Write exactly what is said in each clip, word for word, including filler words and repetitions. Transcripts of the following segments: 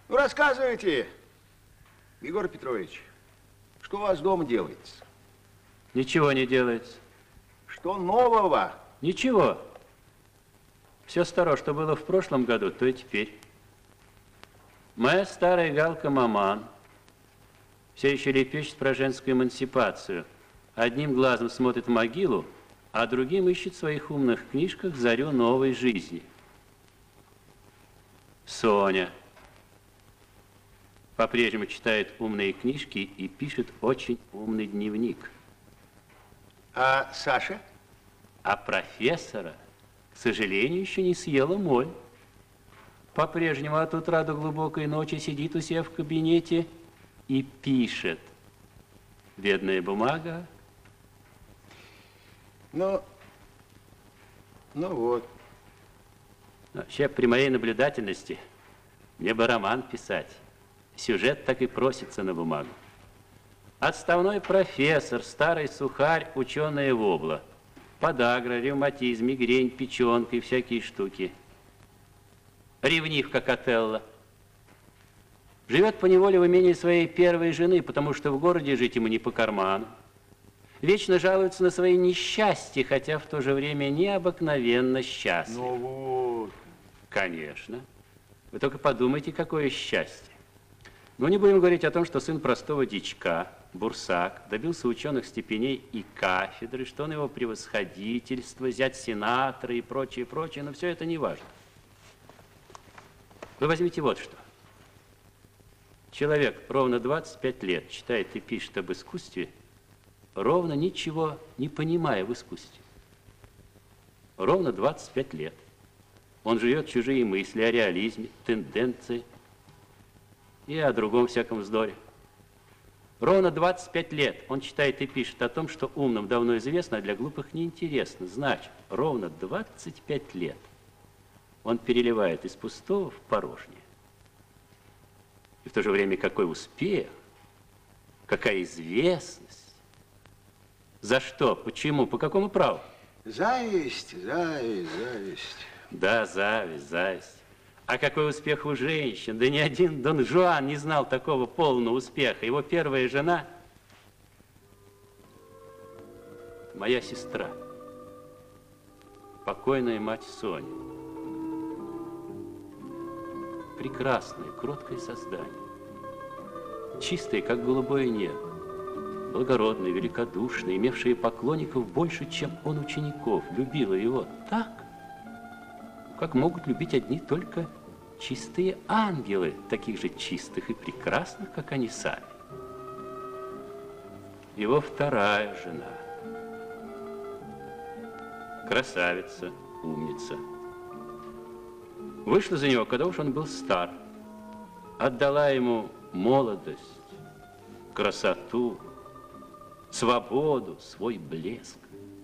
Ну, рассказывайте, Егор Петрович, что у вас дома делается? Ничего не делается. Что нового? Ничего. Все старое, что было в прошлом году, то и теперь. Моя старая галка Маман все еще лепечет про женскую эмансипацию. Одним глазом смотрит в могилу, а другим ищет в своих умных книжках зарю новой жизни. Соня по-прежнему читает умные книжки и пишет очень умный дневник. А Саша? А профессора, к сожалению, еще не съела моль. По-прежнему от утра до глубокой ночи сидит у себя в кабинете и пишет. Бедная бумага. Ну, ну вот. Вообще, при моей наблюдательности, мне бы роман писать. Сюжет так и просится на бумагу. Отставной профессор, старый сухарь, ученая вобла. Подагра, ревматизм, мигрень, печенка и всякие штуки. Ревнив, как Отелло. Живет поневоле в имении своей первой жены, потому что в городе жить ему не по карману. Вечно жалуется на свои несчастья, хотя в то же время необыкновенно счастлив. Ну вот. Конечно. Вы только подумайте, какое счастье. Но не будем говорить о том, что сын простого дичка, бурсак, добился ученых степеней и кафедры, что он его превосходительство, зять сенатора и прочее, прочее, но все это не важно. Вы возьмите вот что. Человек ровно двадцать пять лет читает и пишет об искусстве, ровно ничего не понимая в искусстве. Ровно двадцать пять лет. Он живет чужие мысли о реализме, тенденции и о другом всяком вздоре. Ровно двадцать пять лет он читает и пишет о том, что умным давно известно, а для глупых неинтересно. Значит, ровно двадцать пять лет он переливает из пустого в порожнее. И в то же время какой успех, какая известность. За что? Почему? По какому праву? Зависть, зависть, зависть. Да, зависть, зависть. А какой успех у женщин? Да ни один Дон Жуан не знал такого полного успеха. Его первая жена – моя сестра, покойная мать Соня. Прекрасное, кроткое создание, чистое, как голубое небо, благородное, великодушное, имевшее поклонников больше, чем он учеников, любила его так, как могут любить одни только чистые ангелы, таких же чистых и прекрасных, как они сами. Его вторая жена, красавица, умница, вышла за него, когда уж он был стар, отдала ему молодость, красоту, свободу, свой блеск.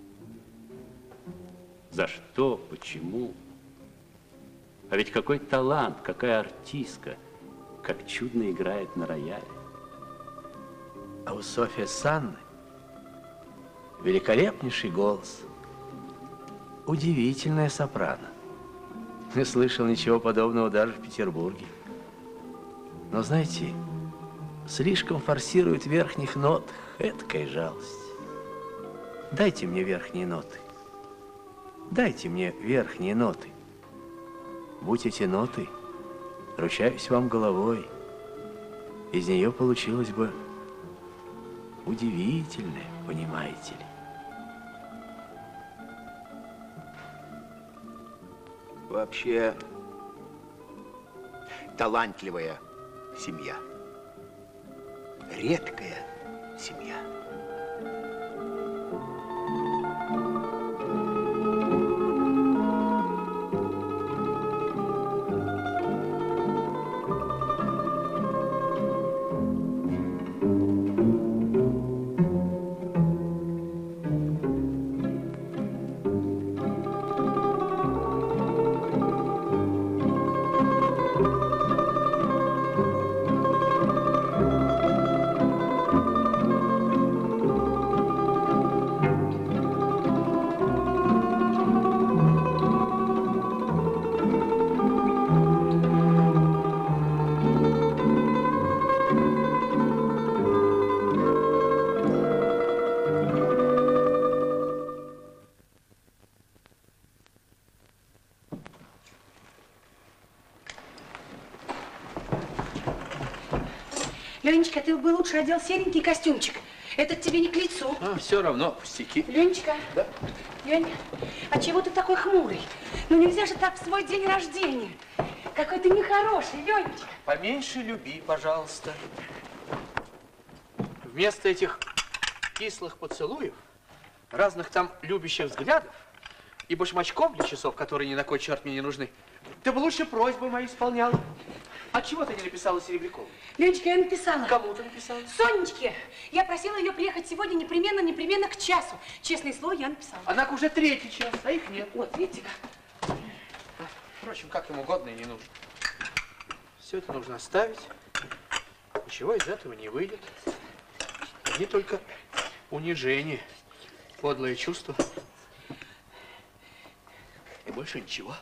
За что, почему? А ведь какой талант, какая артистка, как чудно играет на рояле. А у Софьи Санны великолепнейший голос, удивительная сопрано. Не слышал ничего подобного даже в Петербурге. Но, знаете, слишком форсирует верхних нот, эткая жалость. Дайте мне верхние ноты. Дайте мне верхние ноты. Будь эти ноты, ручаюсь вам головой, из нее получилось бы удивительное, понимаете ли. Вообще талантливая семья. Редкая семья. Ленечка, ты бы лучше одел серенький костюмчик. Этот тебе не к лицу. А, все равно пустяки. Ленечка. Да. Лень, а чего ты такой хмурый? Ну нельзя же так в свой день рождения. Какой ты нехороший, Ленечка. Поменьше люби, пожалуйста. Вместо этих кислых поцелуев, разных там любящих взглядов и башмачков для часов, которые ни на кой черт мне не нужны, ты бы лучше просьбы мои исполняла. А чего ты не написала Серебрякову? Ленечка, я написала. Кому ты написала? Сонечке. Я просила ее приехать сегодня непременно, непременно к часу. Честное слово, я написала. Однако уже третий час, а их нет. Вот, видите как? Впрочем, как им угодно и не нужно. Все это нужно оставить. Ничего из этого не выйдет. Не только унижение, подлое чувство. И больше ничего.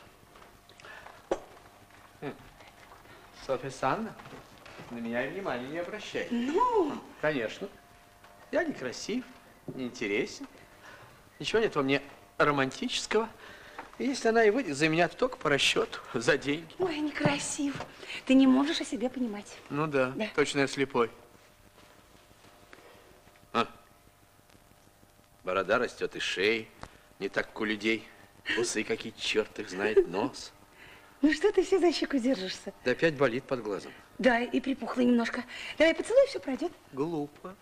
Хм. Софья Санна, на меня внимания не обращай. Ну? Конечно. Я не красив, не интересен. Ничего нет во мне романтического. И если она и выйдет за меня, то только по расчету, за деньги. Ой, некрасив. Ты не можешь о себе понимать. Ну да, Да. точно я слепой. А. Борода растет из шеи, не так, как у людей. Усы какие, черт их знает, нос. Ну что ты все за щеку держишься? Да опять болит под глазом. Да, и припухло немножко. Давай поцелуй, все пройдет. Глупо.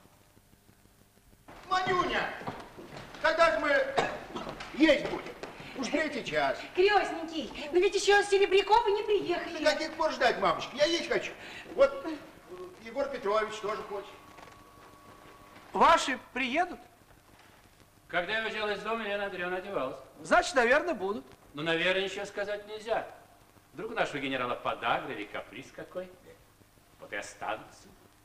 Манюня, когда же мы есть будем? Уж третий час. Крестненький, но ведь еще Серебряковы не Да приехали. каких пор ждать, мамочка? Я есть хочу. Вот Егор Петрович тоже хочет. Ваши приедут? Когда я уезжал из дома, Елена Андреевна одевалась. Значит, наверное, будут. Ну, наверное, ничего сказать нельзя. Вдруг у нашего генерала подагра или каприз какой. Вот и останутся.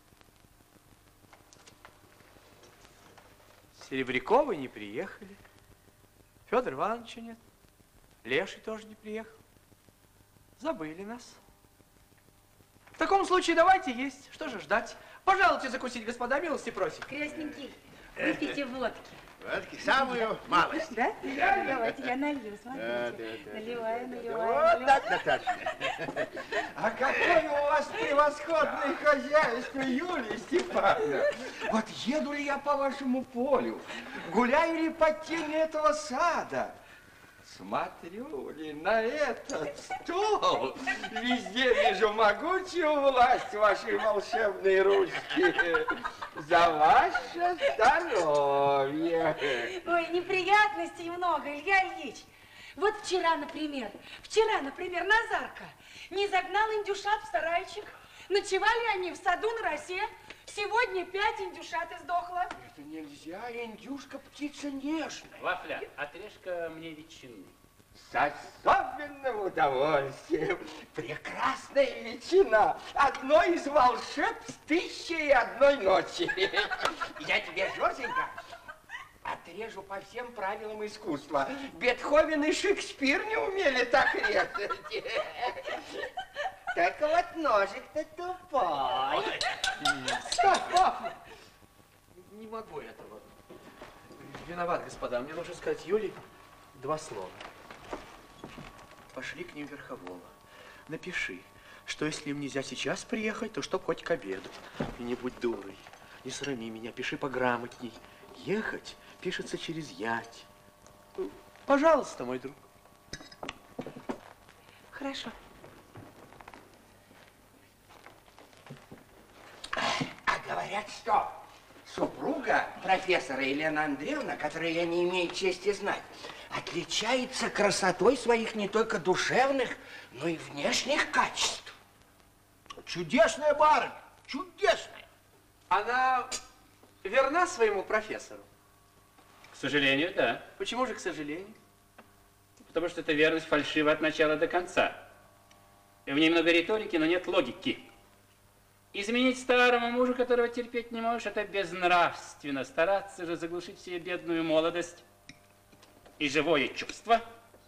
Серебряковы не приехали. Федор Ивановича нет. Леший тоже не приехал. Забыли нас. В таком случае давайте есть. Что же ждать? Пожалуйте закусить, господа, милости просим. Крестненький, выпейте водки. Водки, самую малость. Да? Давайте я налью, смотрите. Да, да, да. Наливаю, наливаю, Вот наливаю. так, Наташа. А какое у вас превосходное хозяйство, Юлия Степановна! Вот еду ли я по вашему полю, гуляю ли под тенью этого сада, смотрю ли на этот стол, везде вижу могучую власть вашей волшебной ручки. За ваше здоровье! Ой, неприятностей много, Илья Ильич. Вот вчера, например, вчера, например, Назарка не загнал индюшат в сарайчик. Ночевали они в саду на росе. Сегодня пять индюшат издохло. Это нельзя, индюшка птица нежная. Вафля, отрежь-ка мне ветчины. С особенным удовольствием. Прекрасная ветчина. Одно из волшебств тысячи и одной ночи. Я тебе, Жорженька, отрежу по всем правилам искусства. Бетховен и Шекспир не умели так резать. Так вот ножик-то тупой. Стоп! Не могу этого. Виноват, господа. Мне нужно сказать Юле два слова. Пошли к ним Верхового. Напиши, что если им нельзя сейчас приехать, то чтоб хоть к обеду. И не будь дурой. Не срами меня, пиши пограмотней. Ехать пишется через ять. Пожалуйста, мой друг. Хорошо. А говорят, что супруга профессора Елена Андреевна, которую я не имею чести знать, отличается красотой своих не только душевных, но и внешних качеств. Чудесная барыня, чудесная. Она верна своему профессору? К сожалению, да. Почему же, к сожалению? Потому что эта верность фальшива от начала до конца. И в ней много риторики, но нет логики. Изменить старому мужу, которого терпеть не можешь, это безнравственно. Стараться же заглушить себе бедную молодость и живое чувство,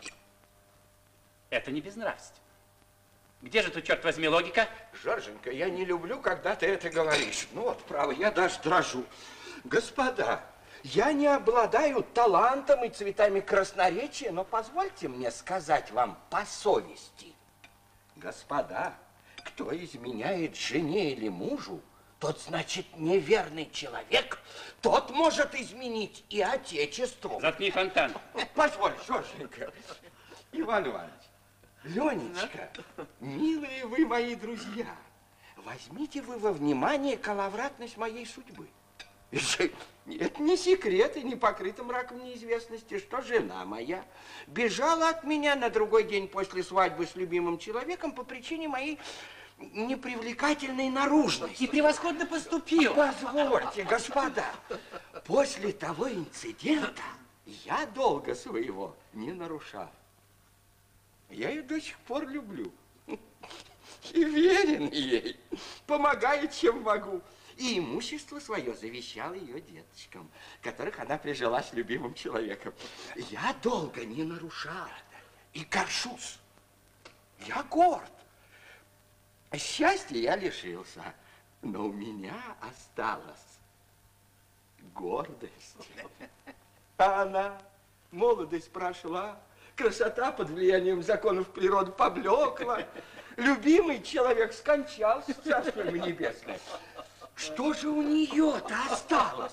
это не безнравственно. Где же тут, черт возьми, логика? Жорженька, я не люблю, когда ты это говоришь. Ну вот, право, я даже дрожу. Господа, я не обладаю талантом и цветами красноречия, но позвольте мне сказать вам по совести. Господа, кто изменяет жене или мужу, тот, значит, неверный человек, тот может изменить и отечеству. Заткни фонтан. Позволь, Жорженька. Иван Иванович, Ленечка, милые вы мои друзья, возьмите вы во внимание коловратность моей судьбы. Это не секрет и не покрыто мраком неизвестности, что жена моя бежала от меня на другой день после свадьбы с любимым человеком по причине моей непривлекательной наружности. И превосходно поступил. Позвольте, господа, после того инцидента я долго своего не нарушал. Я ее до сих пор люблю. И верен ей, помогаю, чем могу. И имущество свое завещал ее деточкам, которых она прижила с любимым человеком. Я долго не нарушал и горжусь. Я горд. Счастья я лишился, но у меня осталась гордость. А она, молодость прошла, красота под влиянием законов природы поблекла, любимый человек скончался, царство ему небесное. Что же у нее-то осталось?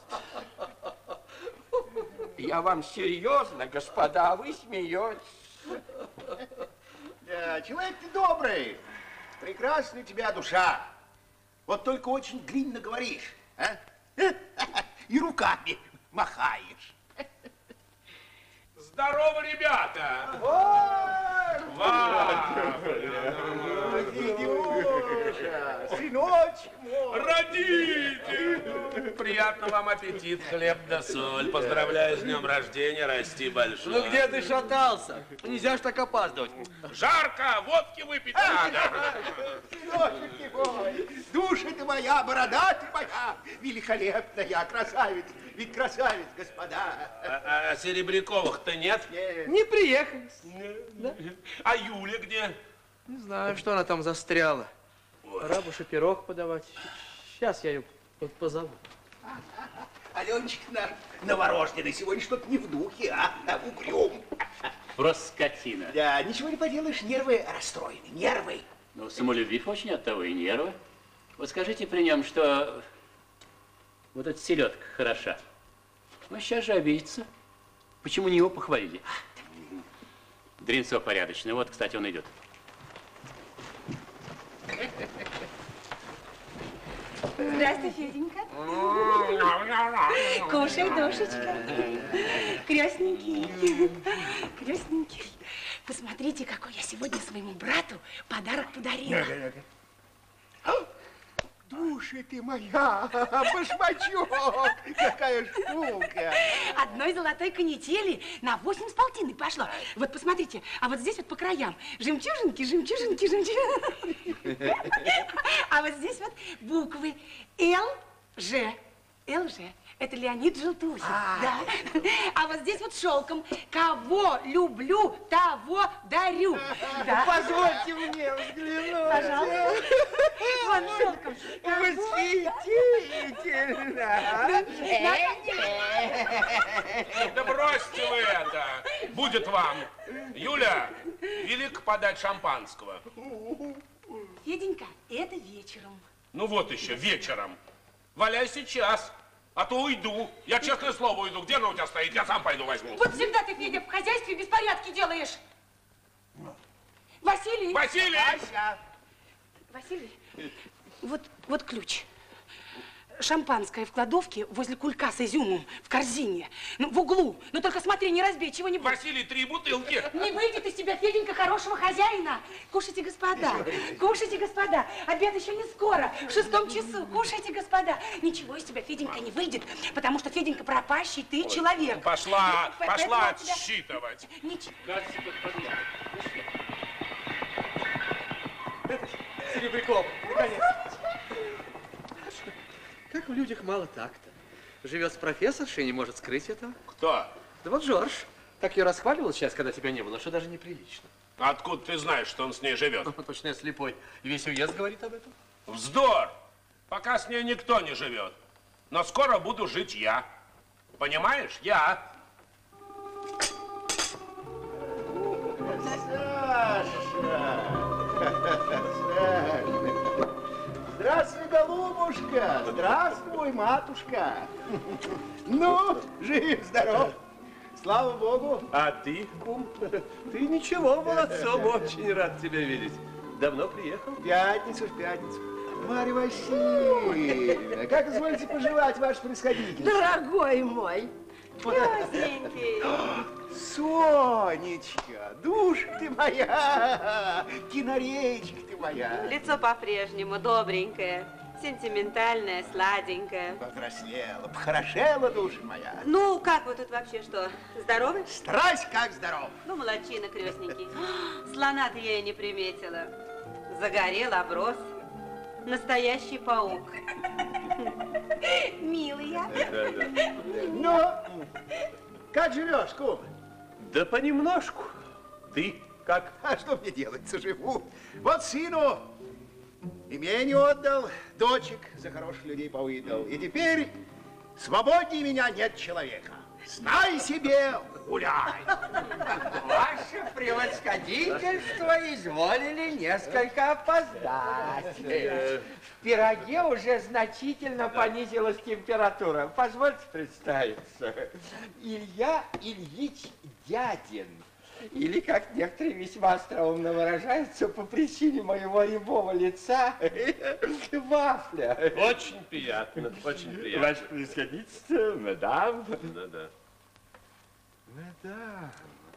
Я вам серьезно, господа, а вы смеетесь. Да, человек ты добрый, прекрасная у тебя душа. Вот только очень длинно говоришь, а? И руками махаешь. Здорово, ребята! Федюша, сыночек мой. Родители! Приятного вам аппетит, хлеб да соль. Поздравляю с днем рождения, расти большой. Ну где ты шатался? Нельзя ж так опаздывать. Жарко, водки выпить надо. Сыночек ты мой, душа ты моя, борода ты моя, великолепная, красавец, ведь красавец, господа. А, а Серебряковых-то нет? Не приехали. А Юля где? Не знаю, что она там застряла. Пора бы шоперок подавать. Сейчас я ее позову. Аленчик наш новорожденный сегодня что-то не в духе, а, а угрюм. Просто скотина. Да, ничего не поделаешь, нервы расстроены, нервы. Ну, самолюбив очень, оттого и нервы. Вот скажите при нем, что вот эта селедка хороша. Ну, сейчас же обидится. Почему не его похвалили? Дринцо порядочный. Вот, кстати, он идет. Здравствуй, Феденька. Кушай, душечка. Крестненький. Крестненький. Посмотрите, какой я сегодня своему брату подарок подарила. Душа ты моя, башмачок, какая штука. Одной золотой канители на восемь с полтиной пошло. Вот посмотрите, а вот здесь вот по краям жемчужинки, жемчужинки, жемчужинки. А вот здесь вот буквы Л Ж. Л Ж. Это Леонид Желтухин. А, да. А вот здесь вот шелком. Кого люблю, того дарю. Да. Позвольте мне взглянуть. Пожалуйста. Вон шелком. Восхитительно. Да бросьте вы это. Будет вам. Юля, велик подать шампанского. Феденька, это вечером. Ну вот еще, вечером. Валяй сейчас. А то уйду. Я, честное слово, уйду. Где она у тебя стоит? Я сам пойду возьму. Вот всегда ты, Федя, в хозяйстве беспорядки делаешь. Василий. Василий! Василий, вот, вот ключ. Шампанское в кладовке возле кулька с изюмом в корзине. Ну, в углу. Но только смотри, не разбей чего-нибудь. Василий, три бутылки. Не выйдет из тебя, Феденька, хорошего хозяина. Кушайте, господа. Кушайте, господа. Обед еще не скоро. В шестом часу. Кушайте, господа. Ничего из тебя, Феденька, не выйдет, потому что, Феденька, пропащий ты человек. Пошла, П- пошла поэтому тебя- отсчитывать. Ничего. Серебряков, наконец. Как в людях мало такта. Живет с профессоршей и не может скрыть этого. Кто? Да вот Жорж. Так ее расхваливал сейчас, когда тебя не было, что даже неприлично. Откуда ты знаешь, что он с ней живет? Точно я слепой. И весь уезд говорит об этом. Вздор! Пока с ней никто не живет. Но скоро буду жить я. Понимаешь? Я. Здравствуй, голубушка. Душка, здравствуй, матушка. Ну, жив-здоров. Слава Богу. А ты, кум? Ты ничего, молодцом, очень рад тебя видеть. Давно приехал? В пятницу, в пятницу. Марья Васильевна, как изволите пожелать, ваше происходительство? Дорогой мой. Пёсненький. Сонечка, душка ты моя, киноречка ты моя. Лицо по-прежнему добренькое, сентиментальное, сладенькое. Повзрослела, похорошела, душа моя. Ну, как вы тут вообще что, здоровы? Страсть как здоров. Ну, молодчина, крестненький. Слона-то я и не приметила. Загорел, оброс. Настоящий паук. Милый я. Да, да. Ну, как живешь, кум? Да понемножку. Ты как? А что мне делать-то, живу? Вот сыну имение отдал, дочек за хороших людей повыдал. И теперь свободнее меня нет человека. Знай себе, гуляй. Ваше превосходительство изволили несколько опоздать. В пироге уже значительно понизилась температура. Позвольте представиться. Илья Ильич Дядин. Или, как некоторые весьма остроумно выражаются, по причине моего рябого лица, вафля. Очень приятно, очень приятно. Ваше превосходительство, мадам. Да, да. Мадам.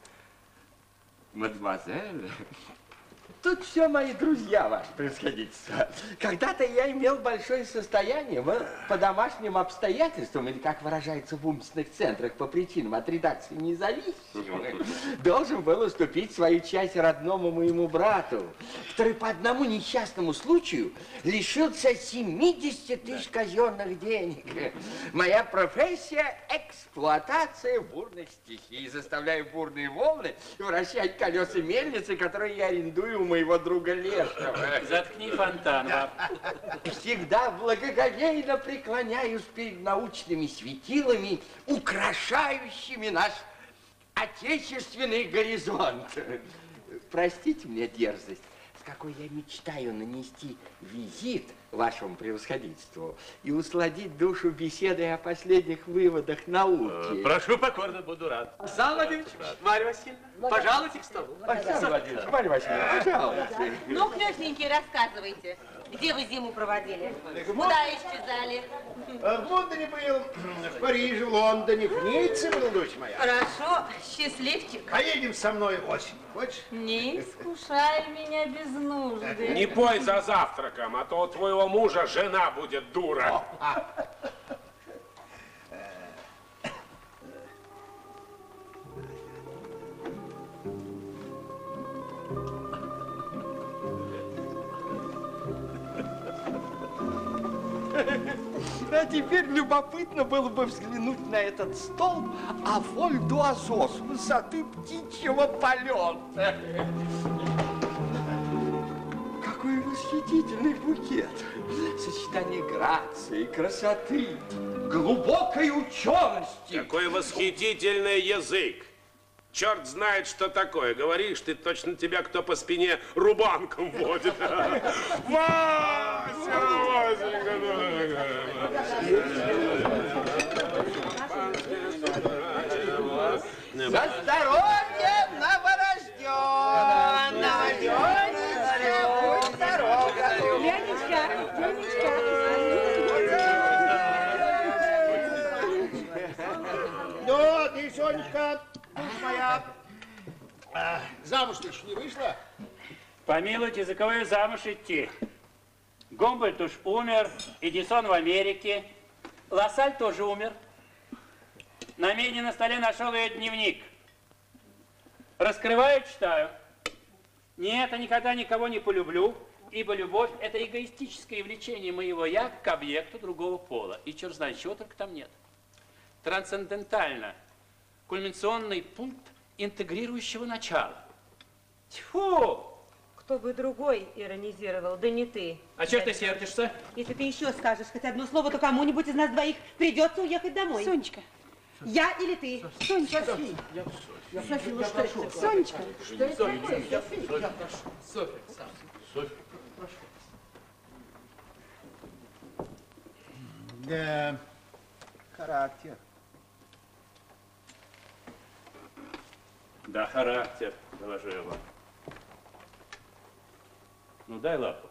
Мадемуазель. Тут все мои друзья, ваше превосходительство. Когда-то я имел большое состояние, но по домашним обстоятельствам, или, как выражается в умственных центрах, по причинам от редакции независимых, должен был уступить свою часть родному моему брату, который по одному несчастному случаю лишился семидесяти тысяч казенных денег. Моя профессия – эксплуатация бурных стихий. Заставляю бурные волны вращать колеса мельницы, которые я арендую у моего друга Лешего. Заткни фонтан, баб. Всегда благоговейно преклоняюсь перед научными светилами, украшающими наш отечественный горизонт. Простите мне дерзость, с какой я мечтаю нанести визит вашему превосходительству и усладить душу беседой о последних выводах науки. Прошу покорно, буду рад. Сан Владимирович, Марья Васильевна, пожалуйте к столу. Сан Владимирович, Марья Васильевна, пожалуйста. Ну, крестненький, рассказывайте, где вы зиму проводили? Куда исчезали? В Лондоне был, в Париже, в Лондоне, в Ницце был, дочь моя. Хорошо, счастливчик. Поедем со мной осенью, хочешь? Не искушай меня без нужды. Не пой за завтраком, а то у твоего мужа жена будет дура. А теперь любопытно было бы взглянуть на этот столб а воль-д'уазо с высоты птичьего полета. Какой восхитительный букет! Сочетание грации, красоты, глубокой учености. Какой восхитительный язык. Черт знает, что такое. Говоришь, ты точно тебя кто по спине рубанком водит. Вася, Васенька, За здоровье новорожденного! Ленечка, будь здоров! Ленечка, Ленечка. Ну, ты, Сонечка, дочь моя, а, замуж-то еще не вышла? Помилуйте, за кого я замуж идти? Гумбольдт уж умер, Эдисон в Америке, Лассаль тоже умер. На медне на столе нашел ее дневник. Раскрываю, читаю. Нет, я никогда никого не полюблю, ибо любовь – это эгоистическое влечение моего «я» к объекту другого пола. И черт знает, чего только там нет. Трансцендентально. Кульминационный пункт интегрирующего начала. Тьфу! Кто бы другой иронизировал, да не ты. А чего ты сердишься? Если ты еще скажешь хоть одно слово, то кому-нибудь из нас двоих придется уехать домой. Сонечка. Я или ты? Сонечка. София, ну что это? Сонечка. Что это такое? Софья, Софья, прошу. Да, характер. Да, характер, доложу я вам. Ну, дай лапу.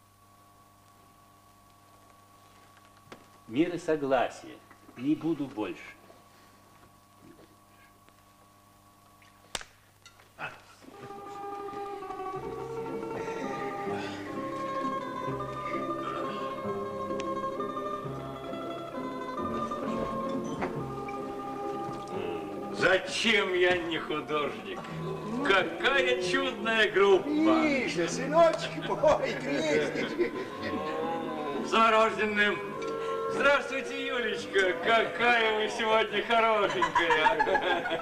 Мир и согласие. Не буду больше. Зачем я не художник? Какая чудная группа! Миша, сыночек мой, крестничек. С новорожденным! Здравствуйте, Юлечка! Какая вы сегодня хорошенькая!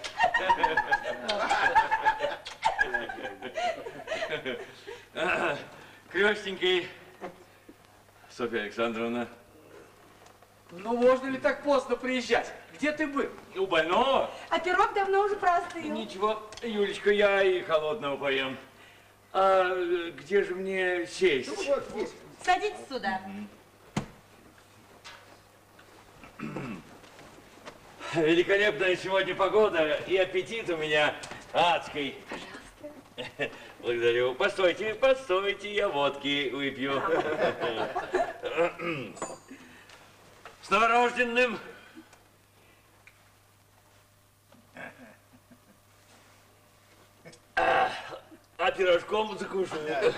Крестненький, Софья Александровна. Ну, можно ли так поздно приезжать? Где ты был? У больного? А пирог давно уже простыл. Ничего, Юлечка, я и холодного поем. А где же мне сесть? Ну, вот здесь. Садитесь сюда. Великолепная сегодня погода, и аппетит у меня адский. Пожалуйста. Благодарю. Постойте, постойте, я водки выпью. С новорожденным. А пирожком закушаю.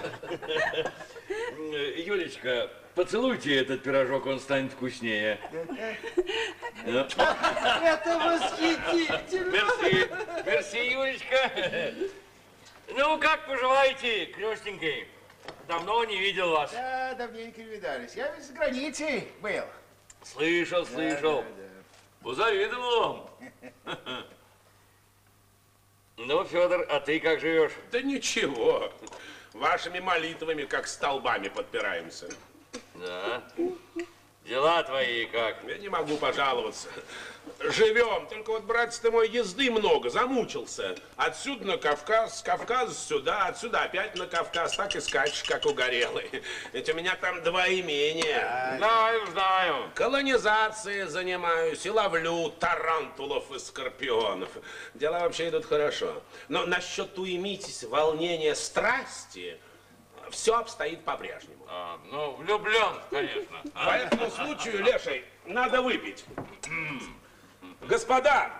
Юлечка, поцелуйте этот пирожок, он станет вкуснее. Это восхитительно. Мерси, мерси, Юлечка. Ну, как поживаете, крестненький? Давно не видел вас. Да, давненько не видались. Я ведь с границы был. Слышал, слышал. Да, да, да. Позавидовал вам. Ну, Федор, а ты как живешь? Да ничего. Вашими молитвами, как столбами, подпираемся. Да. Дела твои как? Я не могу пожаловаться. Живем. Только вот, братец ты мой, езды много, замучился. Отсюда на Кавказ, с Кавказа сюда, отсюда опять на Кавказ. Так и скачешь, как угорелый. Ведь у меня там два имения. Знаю, знаю. Колонизацией занимаюсь и ловлю тарантулов и скорпионов. Дела вообще идут хорошо. Но насчет уймитесь, волнения, страсти, все обстоит по-прежнему. А, ну, влюблен, конечно. По этому случаю, Леший, надо выпить. Господа,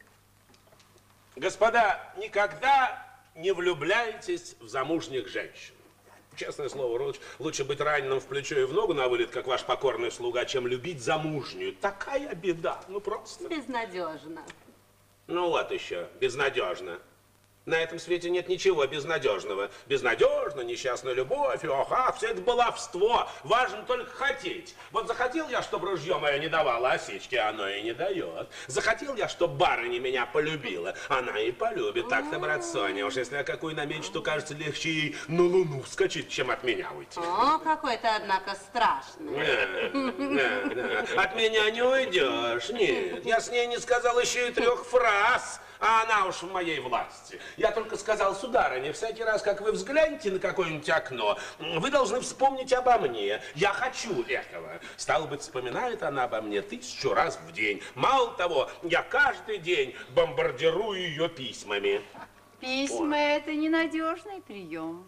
господа, никогда не влюбляйтесь в замужних женщин. Честное слово, лучше, лучше быть раненым в плечо и в ногу на вылет, как ваш покорный слуга, чем любить замужнюю. Такая беда, ну просто. Безнадежно. Ну вот еще, безнадежно. На этом свете нет ничего безнадежного. Безнадежно, несчастная любовь, ох, ах, все это баловство. Важно только хотеть. Вот захотел я, чтобы ружье мое не давало осечки, оно и не дает. Захотел я, чтобы барыня меня полюбила, она и полюбит. Так-то, брат Соня, уж если я какую намечу, то кажется легче ей на луну вскочить, чем от меня уйти. О, какой ты, однако, страшный. Да, да, да. От меня не уйдешь, нет. Я с ней не сказал еще и трех фраз. А она уж в моей власти. Я только сказал, сударыня, всякий раз, как вы взглянете на какое-нибудь окно, вы должны вспомнить обо мне. Я хочу этого. Стало быть, вспоминает она обо мне тысячу раз в день. Мало того, я каждый день бомбардирую ее письмами. Письма – это ненадежный прием.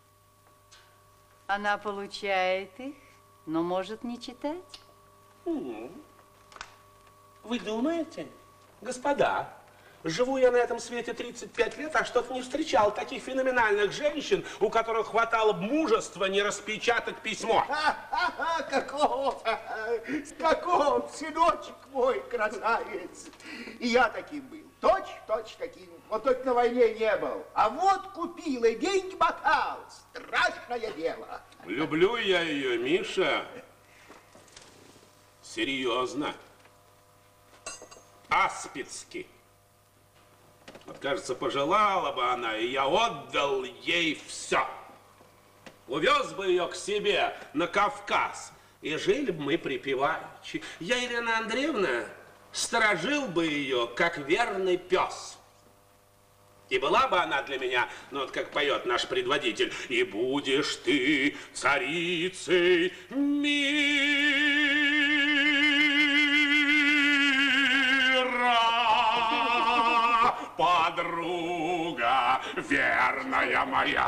Она получает их, но может не читать. Вы думаете, господа? Живу я на этом свете тридцать пять лет, а что-то не встречал таких феноменальных женщин, у которых хватало бы мужества не распечатать письмо. Ха-ха-ха, каков, каков, сыночек мой, красавец. И я таким был, точь-точь таким, вот только на войне не был. А вот купил и деньги мотал, страшное дело. Люблю я ее, Миша. Серьезно. Аспидски. Вот, кажется, пожелала бы она, и я отдал ей все. Увез бы ее к себе на Кавказ, и жили бы мы припеваючи. Я, Елена Андреевна, сторожил бы ее, как верный пес. И была бы она для меня, ну вот как поет наш предводитель, и будешь ты царицей мира. верная моя.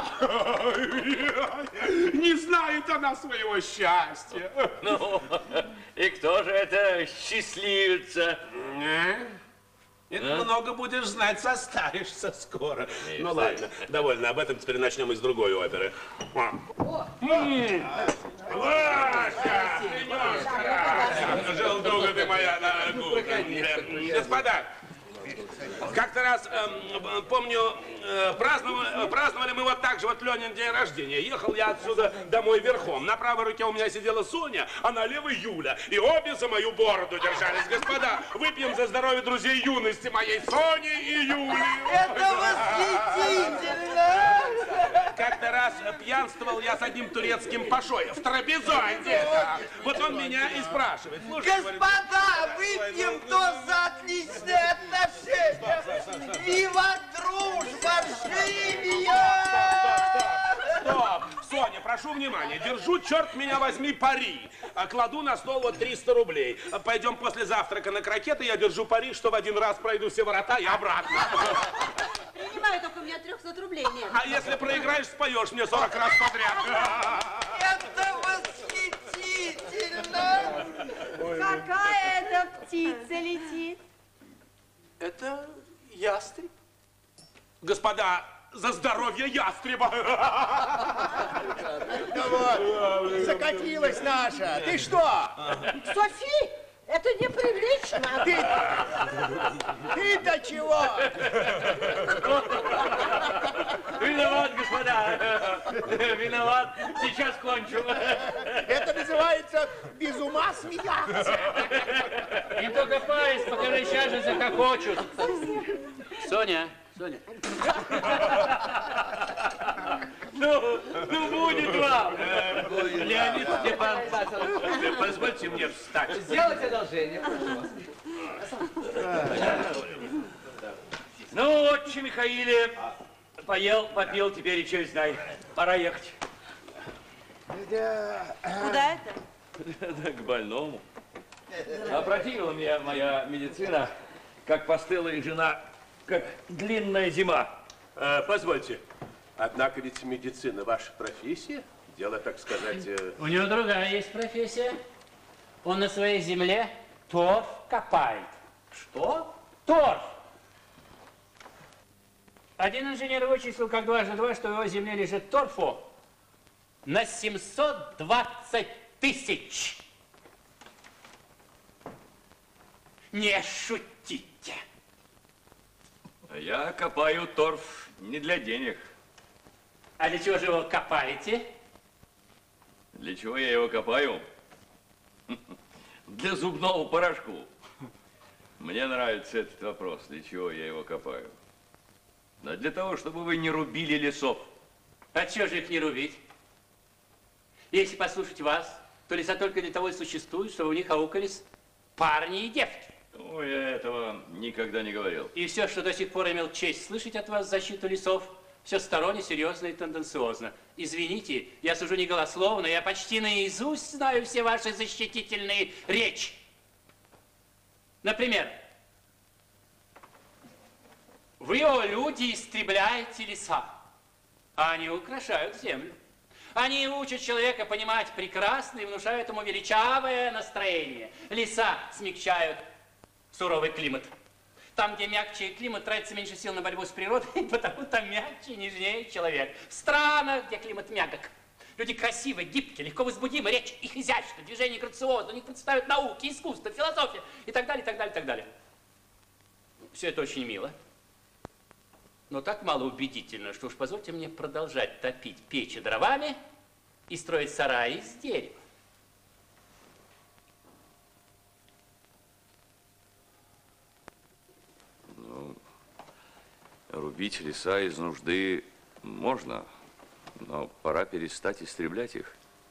Не знает она своего счастья. Ну, и кто же это счастливится? Это много будешь знать, состаришься скоро. Ну ладно, довольно, об этом теперь начнем из другой оперы. Лаша, желтуга ты моя, господа, как-то раз, э, помню, э, праздновали, праздновали мы вот так же, вот Ленин день рождения. Ехал я отсюда домой верхом. На правой руке у меня сидела Соня, а на левой Юля. И обе за мою бороду держались. Господа, выпьем за здоровье друзей юности моей Сони и Юли. Это восхитительно! Как-то раз пьянствовал я с одним турецким пашой в Трапезонде. Вот он меня и спрашивает. Господа, выпьем тост за отличные отношения! Вива дружба, живия! Стоп! Соня, прошу внимания. Держу, черт меня возьми, пари. Кладу на стол вот триста рублей. Пойдем после завтрака на крокеты. Я держу пари, что в один раз пройду все ворота и обратно. Принимаю, только у меня трехсот рублей нет. А если проиграешь, споешь мне сорок раз подряд. Это восхитительно! Какая это птица летит? Это ястреб. Господа, за здоровье ястреба! Ну вот, закатилась наша. Ты что? Софи, это неприлично. Ты, ты-то чего? Виноват, господа. Виноват. Сейчас кончу. Это называется без ума смеяться. Не только пасть, покажи, сейчас же захохочут. Соня, Соня. Ну, ну будет вам. Леонид Степан, позвольте мне встать. Сделайте одолжение, прошу вас. Ну, отче Михаиле, поел, попил, теперь и честь знай. Пора ехать. Куда это? Да, к больному. Опротивила меня моя медицина, как постылая жена, как длинная зима. А, позвольте, однако ведь медицина ваша профессия, дело, так сказать... э, У него другая есть профессия. Он на своей земле торф копает. Что? Торф! Один инженер вычислил, как дважды два, что в его земле лежит торфу на семьсот двадцать тысяч. Не шутите. Я копаю торф не для денег. А для чего же его копаете? Для чего я его копаю? Для зубного порошку. Мне нравится этот вопрос, для чего я его копаю. Да для того, чтобы вы не рубили лесов. А чего же их не рубить? Если послушать вас, то леса только для того и существуют, чтобы у них аукались парни и девки. Ну, я этого никогда не говорил. И все, что до сих пор имел честь слышать от вас в защиту лесов, все сторонне, серьезно и тенденциозно. Извините, я сужу не голословно, я почти наизусть знаю все ваши защитительные речи. Например, вы, о люди, истребляете леса, а они украшают землю. Они учат человека понимать прекрасно и внушают ему величавое настроение. Леса смягчают суровый климат. Там, где мягче климат, тратится меньше сил на борьбу с природой, потому там мягче и нежнее человек. В странах, где климат мягок, люди красивые, гибкие, легко возбудимы, речь их изящна, движение грациозно, у них представляют науки, искусство, философия и так далее, и так далее, и так далее. Все это очень мило, но так малоубедительно, что уж позвольте мне продолжать топить печи дровами и строить сараи из дерева. Рубить леса из нужды можно, но пора перестать истреблять их.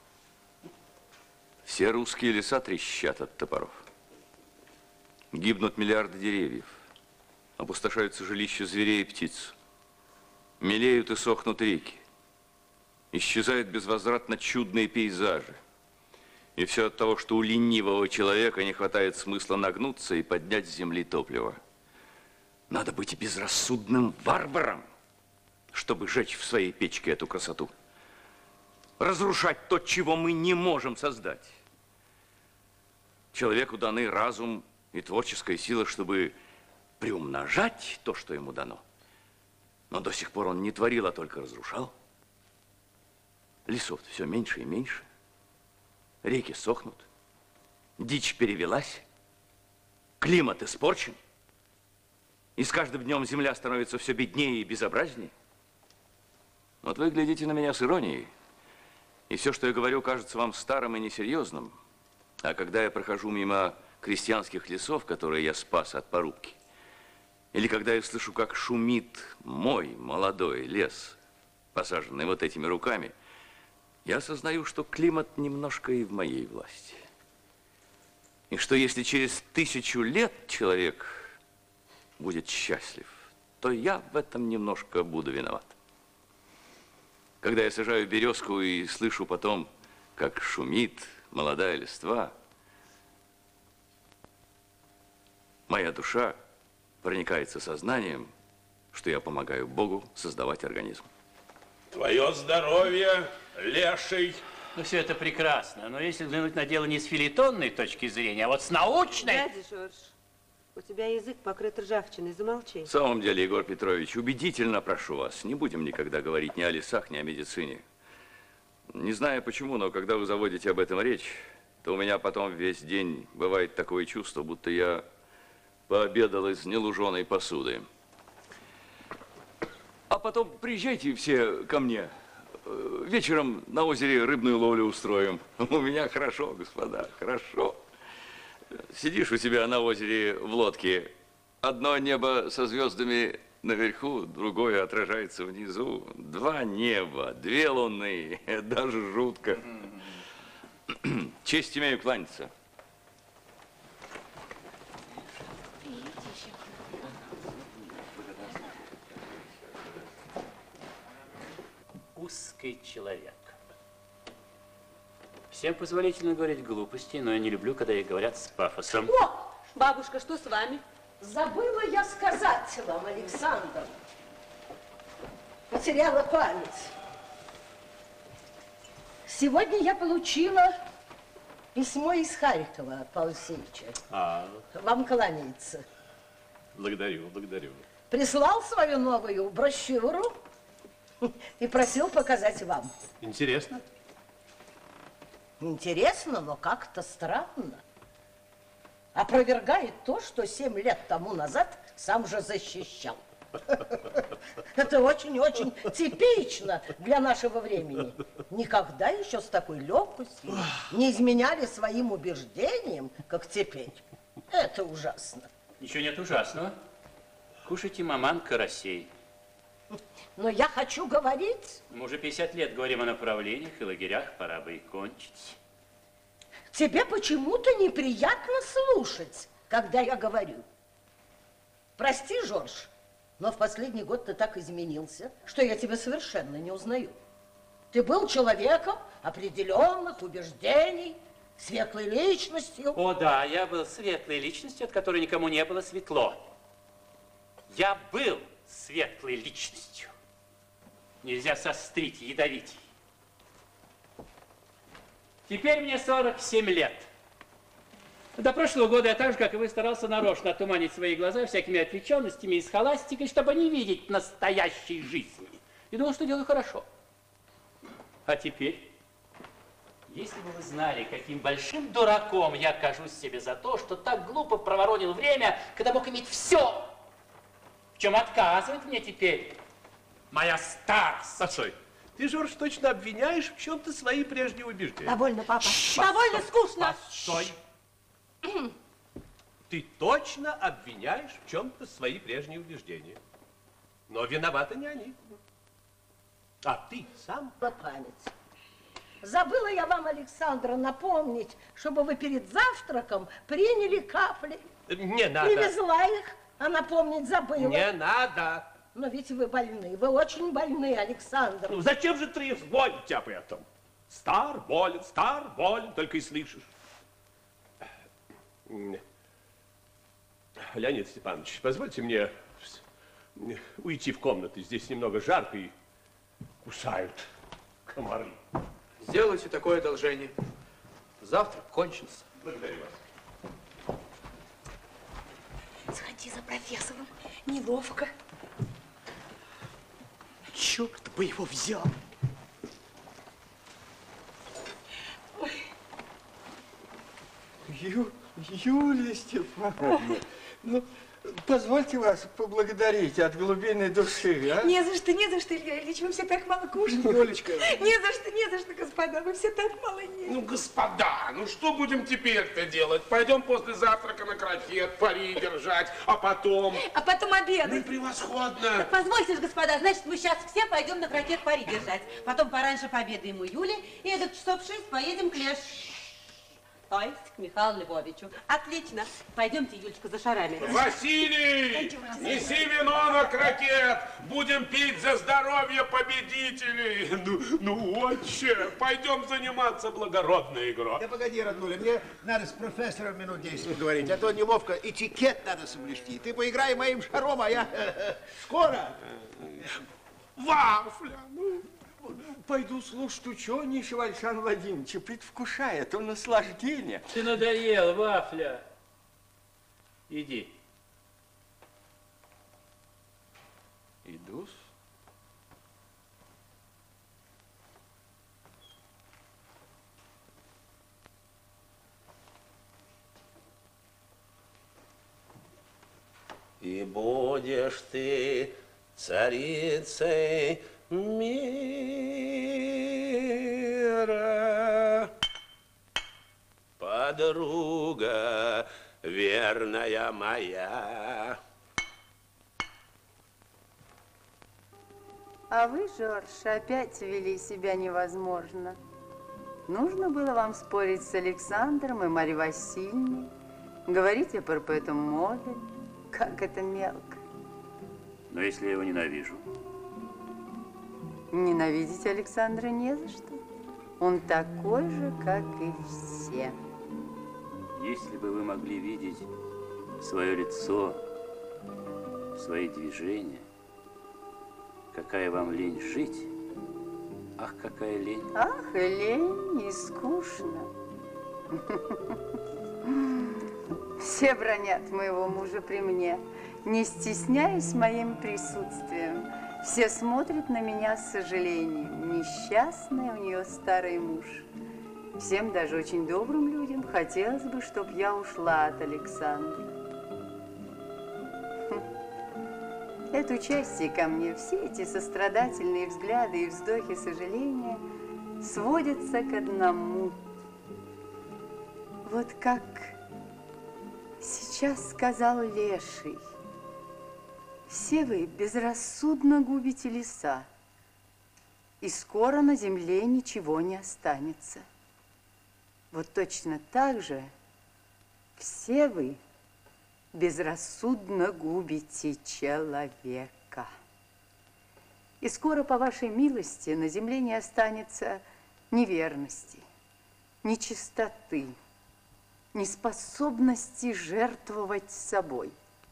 Все русские леса трещат от топоров. Гибнут миллиарды деревьев. Опустошаются жилища зверей и птиц. Мелеют и сохнут реки. Исчезают безвозвратно чудные пейзажи. И все от того, что у ленивого человека не хватает смысла нагнуться и поднять с земли топливо. Надо быть безрассудным варваром, чтобы жечь в своей печке эту красоту. Разрушать то, чего мы не можем создать. Человеку даны разум и творческая сила, чтобы приумножать то, что ему дано. Но до сих пор он не творил, а только разрушал. Лесов все меньше и меньше. Реки сохнут. Дичь перевелась. Климат испорчен. И с каждым днем земля становится все беднее и безобразнее. Вот вы глядите на меня с иронией. И все, что я говорю, кажется вам старым и несерьезным. А когда я прохожу мимо крестьянских лесов, которые я спас от порубки, или когда я слышу, как шумит мой молодой лес, посаженный вот этими руками, я осознаю, что климат немножко и в моей власти. И что если через тысячу лет человек будет счастлив, то я в этом немножко буду виноват. Когда я сажаю березку и слышу потом, как шумит молодая листва, моя душа проникается сознанием, что я помогаю Богу создавать организм. Твое здоровье, леший. Ну, все это прекрасно, но если взглянуть на дело не с фельетонной точки зрения, а вот с научной... Дядя Жорж, у тебя язык покрыт ржавчиной, замолчи. В самом деле, Егор Петрович, убедительно прошу вас, не будем никогда говорить ни о лесах, ни о медицине. Не знаю почему, но когда вы заводите об этом речь, то у меня потом весь день бывает такое чувство, будто я пообедал из нелуженой посуды. А потом приезжайте все ко мне. Вечером на озере рыбную ловлю устроим. У меня хорошо, господа, хорошо. Сидишь у себя на озере в лодке. Одно небо со звездами наверху, другое отражается внизу. Два неба, две луны. Даже жутко. Честь имею кланяться. Узкий человек. Всем позволительно говорить глупости, но я не люблю, когда их говорят с пафосом. О, бабушка, что с вами? Забыла я сказать вам, Александр. Потеряла память. Сегодня я получила письмо из Харькова от Павла Алексеевича. А, Вам кланяется. благодарю, благодарю. Прислал свою новую брошюру и просил показать вам. Интересно? Интересно, но как-то странно. Опровергает то, что семь лет тому назад сам же защищал. Это очень-очень типично для нашего времени. Никогда еще с такой легкостью не изменяли своим убеждениям, как теперь. Это ужасно. Ничего нет ужасного. Кушайте, маман, карасей. Но я хочу говорить... Мы уже пятьдесят лет говорим о направлениях и лагерях, пора бы и кончить. Тебе почему-то неприятно слушать, когда я говорю. Прости, Жорж, но в последний год ты так изменился, что я тебя совершенно не узнаю. Ты был человеком определенных убеждений, светлой личностью. О, да, я был светлой личностью, от которой никому не было светло. Я был светлой личностью. Нельзя сострить, ядовить. Теперь мне сорок семь лет. До прошлого года я так же, как и вы, старался нарочно отуманить свои глаза всякими отвлеченностями и схоластикой, чтобы не видеть настоящей жизни. И думал, что делаю хорошо. А теперь, если бы вы знали, каким большим дураком я кажусь себе за то, что так глупо проворонил время, когда мог иметь все, в чем отказывает мне теперь моя старость. Постой. Ты, Жорж, точно обвиняешь в чем-то свои прежние убеждения. Довольно, папа. Постой, Довольно скучно. Постой. Ты точно обвиняешь в чем-то свои прежние убеждения. Но виноваты не они. А ты сам. Память. Забыла я вам, Александра, напомнить, чтобы вы перед завтраком приняли капли. Не надо. Привезла их, а напомнить забыла. Не надо. Но ведь вы больны, вы очень больны, Александр. Ну зачем же трезвонить об этом? Стар, болен, стар, болен, только и слышишь. Леонид Степанович, позвольте мне уйти в комнату. Здесь немного жарко и кусают комары. Сделайте такое одолжение. Завтрак кончился. Благодарю вас. Сходи за профессором. Неловко. Черт бы его взял. Ю, Юлия Степановна, ну, позвольте вас поблагодарить от глубины души, а? Не за что, не за что, Илья Ильич, вы все так мало кушаете. Юлечка. Не за что, не за что, господа, вы все так мало едите. Ну, господа, ну что будем теперь-то делать? Пойдем после завтрака на крокет, пари держать, а потом... А потом обедать. Ну, превосходно. Так позвольте же, господа, значит, мы сейчас все пойдем на крокет пари держать. Потом пораньше пообедаем у Юли, и это часов в шесть поедем к Леш. То есть к Михаилу Львовичу. Отлично. Пойдемте, Юлечка, за шарами. Василий, неси вино на крокет. Будем пить за здоровье победителей. Ну, ну, отче, пойдем заниматься благородной игрой. Да погоди, роднуля, мне надо с профессором минут десять говорить, а то неловко. Этикет надо соблюсти. Ты поиграй моим шаром, а я скоро. Вафля, ну... Пойду слушать ученейшего Александра Владимировича, предвкушая то наслаждение. Ты надоел, Вафля. Иди. Иду. И будешь ты царицей мира, подруга верная моя. А вы, Жорж, опять вели себя невозможно. Нужно было вам спорить с Александром и Марьей Васильевной, говорить о перпетум мобиле. Как это мелко. Но если я его ненавижу? Ненавидеть Александра не за что. Он такой же, как и все. Если бы вы могли видеть свое лицо, свои движения, какая вам лень жить, ах, какая лень. Ах, лень и скучно. Все бранят моего мужа при мне, не стесняясь моим присутствием. Все смотрят на меня с сожалением. Несчастный у нее старый муж. Всем, даже очень добрым людям, хотелось бы, чтобы я ушла от Александра. Это участие ко мне, все эти сострадательные взгляды и вздохи сожаления сводятся к одному. Вот как сейчас сказал Леший. Все вы безрассудно губите леса, и скоро на земле ничего не останется. Вот точно так же все вы безрассудно губите человека. И скоро, по вашей милости, на земле не останется ни верности, ни чистоты, ни способности жертвовать собой.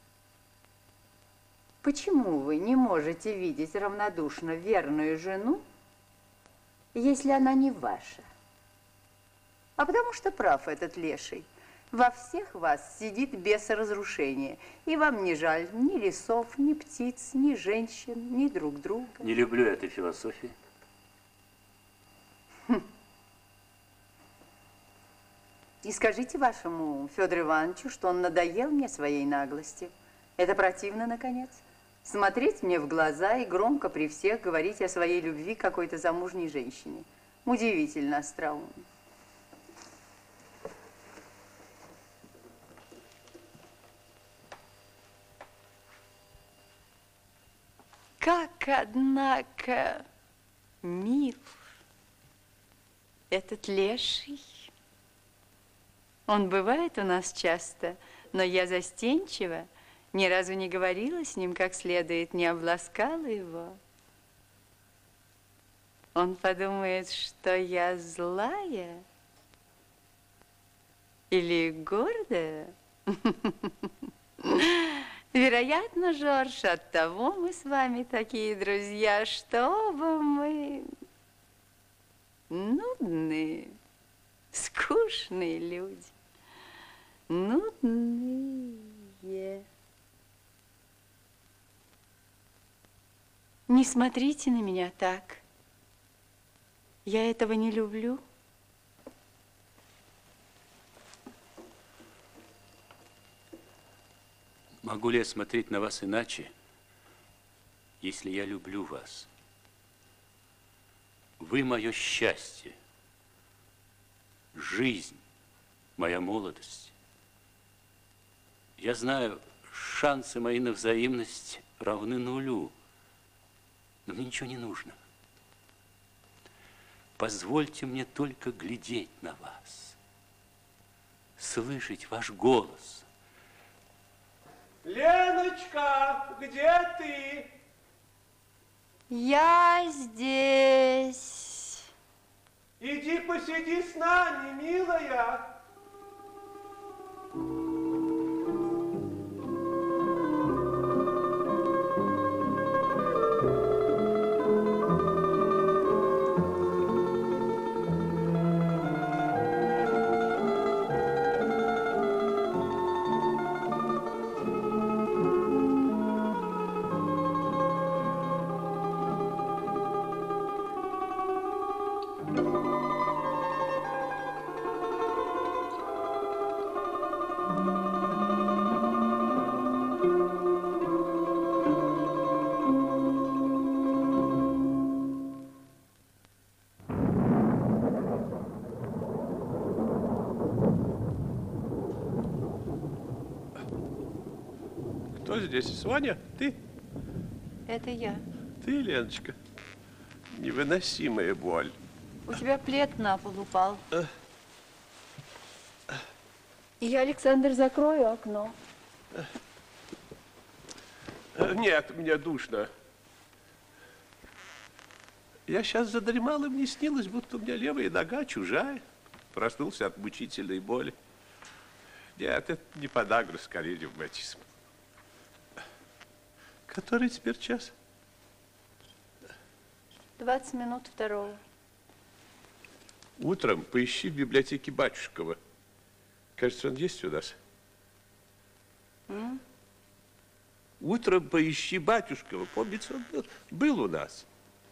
Почему вы не можете видеть равнодушно верную жену, если она не ваша? А потому что прав этот Леший. Во всех вас сидит бесоразрушение, и вам не жаль ни лесов, ни птиц, ни женщин, ни друг друга. Не люблю этой философии. Хм. И скажите вашему Федору Ивановичу, что он надоел мне своей наглостью. Это противно, наконец. Смотреть мне в глаза и громко при всех говорить о своей любви к какой-то замужней женщине. Удивительно остроумно. Как, однако, мил этот Леший. Он бывает у нас часто, но я застенчива. Ни разу не говорила с ним как следует, не обласкала его. Он подумает, что я злая или гордая. Вероятно, Жорж, оттого мы с вами такие друзья, чтобы мы нудные, скучные люди. Нудные. Не смотрите на меня так. Я этого не люблю. Могу ли я смотреть на вас иначе, если я люблю вас? Вы мое счастье, жизнь, моя молодость. Я знаю, шансы мои на взаимность равны нулю, но мне ничего не нужно. Позвольте мне только глядеть на вас, слышать ваш голос. Леночка, где ты? Я здесь. Иди посиди с нами, милая. Кто здесь? Соня? Ты? Это я. Ты, Леночка? Невыносимая боль. У тебя плед на пол упал. Я, Александр, закрою окно. Нет, мне душно. Я сейчас задремал, и мне снилось, будто у меня левая нога чужая. Проснулся от мучительной боли. Нет, это не подагра, скорее ревматизм. Который теперь час? Двадцать минут второго. Утром поищи в библиотеке Батюшкова. Кажется, он есть у нас. М? Утром поищи Батюшкова. Помнится, он был, был у нас.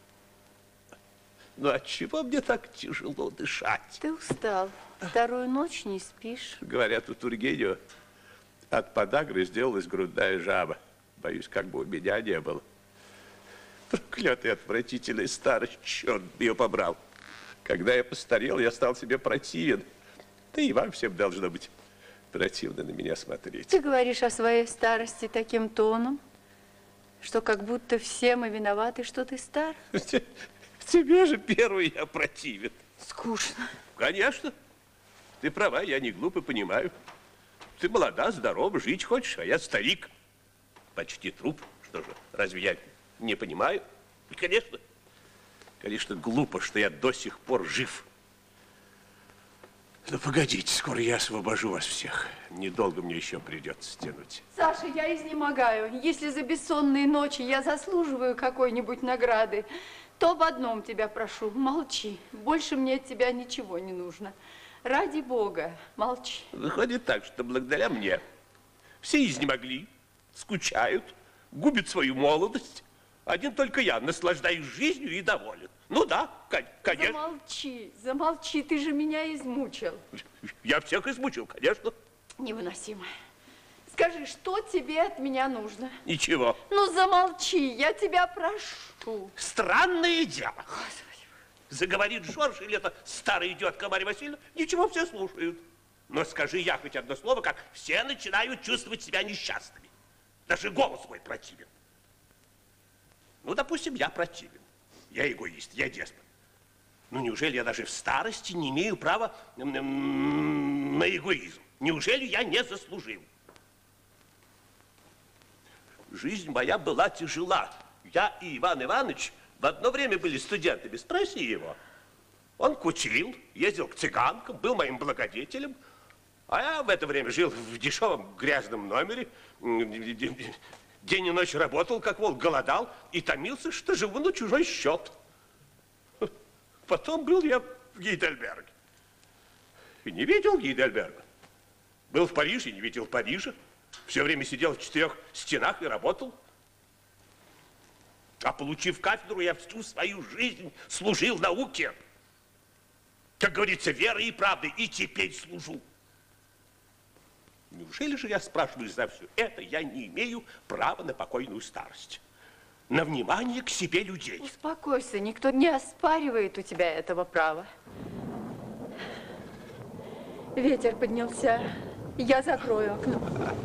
Но отчего мне так тяжело дышать? Ты устал. Вторую ночь не спишь. Говорят, у Тургенева от подагры сделалась грудная жаба. Боюсь, как бы у меня не было. Проклятая отвратительная старость, черт ее побрал. Когда я постарел, я стал себе противен. Да и вам всем должно быть противно на меня смотреть. Ты говоришь о своей старости таким тоном, что как будто все мы виноваты, что ты стар. Тебе же первый я противен. Скучно. Конечно. Ты права, я не глупо понимаю. Ты молода, здорова, жить хочешь, а я старик. Почти труп. Что же, разве я не понимаю? И, конечно, конечно, глупо, что я до сих пор жив. Но погодите, скоро я освобожу вас всех. Недолго мне еще придется тянуть. Саша, я изнемогаю. Если за бессонные ночи я заслуживаю какой-нибудь награды, то в одном тебя прошу, молчи. Больше мне от тебя ничего не нужно. Ради Бога, молчи. Выходит так, что благодаря мне все изнемогли, скучают, губят свою молодость. Один только я наслаждаюсь жизнью и доволен. Ну да, конечно. Замолчи, замолчи, ты же меня измучил. Я всех измучил, конечно. Невыносимо. Скажи, что тебе от меня нужно? Ничего. Ну замолчи, я тебя прошу. Странное дело. Господи. Заговорит Жорж, или это старая идиотка Марья Васильевна, ничего, все слушают. Но скажи я хоть одно слово, как все начинают чувствовать себя несчастными. Даже голос мой противен. Ну, допустим, я противен. Я эгоист, я деспот. Ну, неужели я даже в старости не имею права на эгоизм? Неужели я не заслужил? Жизнь моя была тяжела. Я и Иван Иванович в одно время были студентами. Спроси его. Он кутил, ездил к цыганкам, был моим благодетелем. А я в это время жил в дешевом грязном номере, день и ночь работал, как волк, голодал и томился, что живу на чужой счет. Потом был я в Гейдельберге. И не видел Гейдельберга. Был в Париже и не видел Парижа. Все время сидел в четырех стенах и работал. А получив кафедру, я всю свою жизнь служил науке. Как говорится, верой и правдой. И теперь служу. Неужели же я спрашиваю за все это, я не имею права на покойную старость? На внимание к себе людей. Успокойся, никто не оспаривает у тебя этого права. Ветер поднялся. Я закрою окно.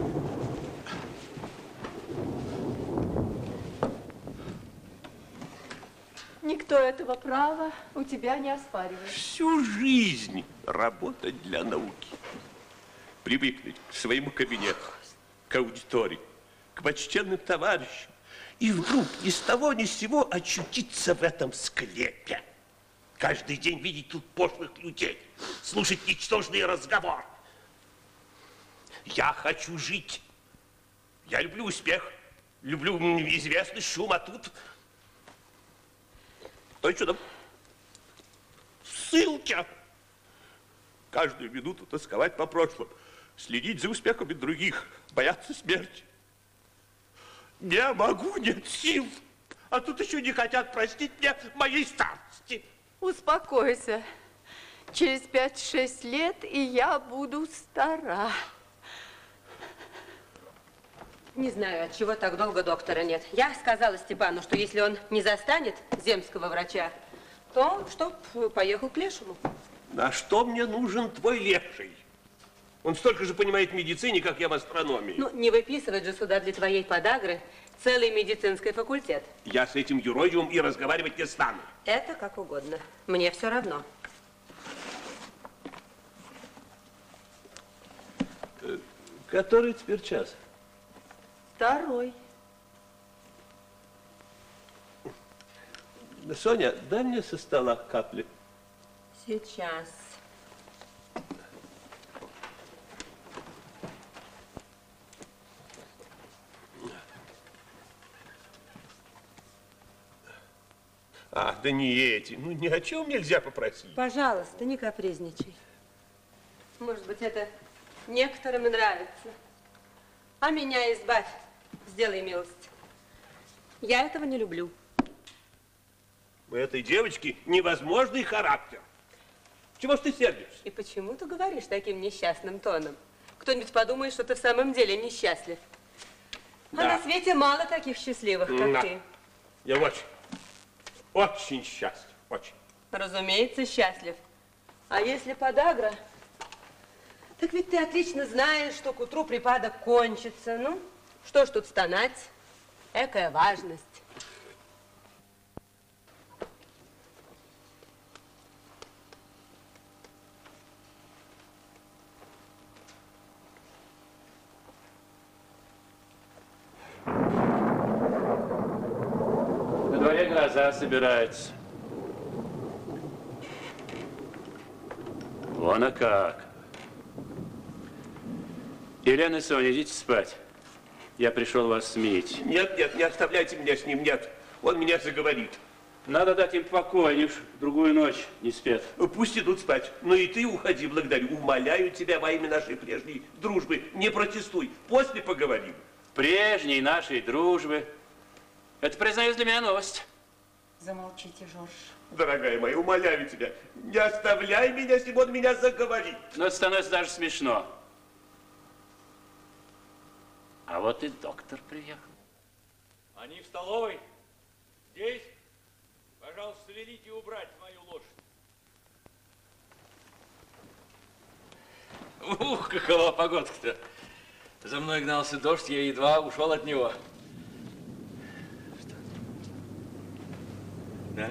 Никто этого права у тебя не оспаривает. Всю жизнь работать для науки. Привыкнуть к своему кабинету, к аудитории, к почтенным товарищам. И вдруг ни с того ни с сего очутиться в этом склепе. Каждый день видеть тут пошлых людей, слушать ничтожный разговор. Я хочу жить. Я люблю успех, люблю известность, шум, а тут... Стой, что там? Ссылки. Каждую минуту тосковать по прошлому, следить за успехами других, бояться смерти. Не могу, нет сил. А тут еще не хотят простить мне моей старости. Успокойся. Через пять-шесть лет и я буду стара. Не знаю, от чего так долго доктора нет. Я сказала Степану, что если он не застанет земского врача, то чтоб поехал к лешему. На что мне нужен твой леший? Он столько же понимает в медицине, как я в астрономии. Ну, не выписывать же сюда для твоей подагры целый медицинский факультет. Я с этим юродивым и разговаривать не стану. Это как угодно. Мне все равно. Который теперь час? Второй. Соня, дай мне со стола капли. Сейчас. А, да не эти. Ну, ни о чем нельзя попросить. Пожалуйста, не капризничай. Может быть, это некоторым и нравится. А меня избавь, сделай милость. Я этого не люблю. У этой девочки невозможный характер. Чего ж ты сердишься? И почему ты говоришь таким несчастным тоном? Кто-нибудь подумает, что ты в самом деле несчастлив. Да. А на свете мало таких счастливых, как да. ты. Я очень, очень счастлив, очень. Разумеется, счастлив. А если подагра, так ведь ты отлично знаешь, что к утру припадок кончится. Ну, что ж тут стонать? Экая важность. На дворе гроза собирается. Вон а как. Елена и Соня, идите спать. Я пришел вас сменить. Нет, нет, не оставляйте меня с ним, нет. Он меня заговорит. Надо дать им покой, они уж другую ночь не спят. Пусть идут спать. Но и ты уходи, благодарю. Умоляю тебя во имя нашей прежней дружбы. Не протестуй. После поговорим. Прежней нашей дружбы. Это, признаюсь, для меня новость. Замолчите, Жорж. Дорогая моя, умоляю тебя, не оставляй меня, если он меня заговорит. Но это становится даже смешно. А вот и доктор приехал. Они в столовой? Здесь? Пожалуйста, велите убрать мою лошадь. Ух, какова погодка-то. За мной гнался дождь, я едва ушел от него. Что? Да?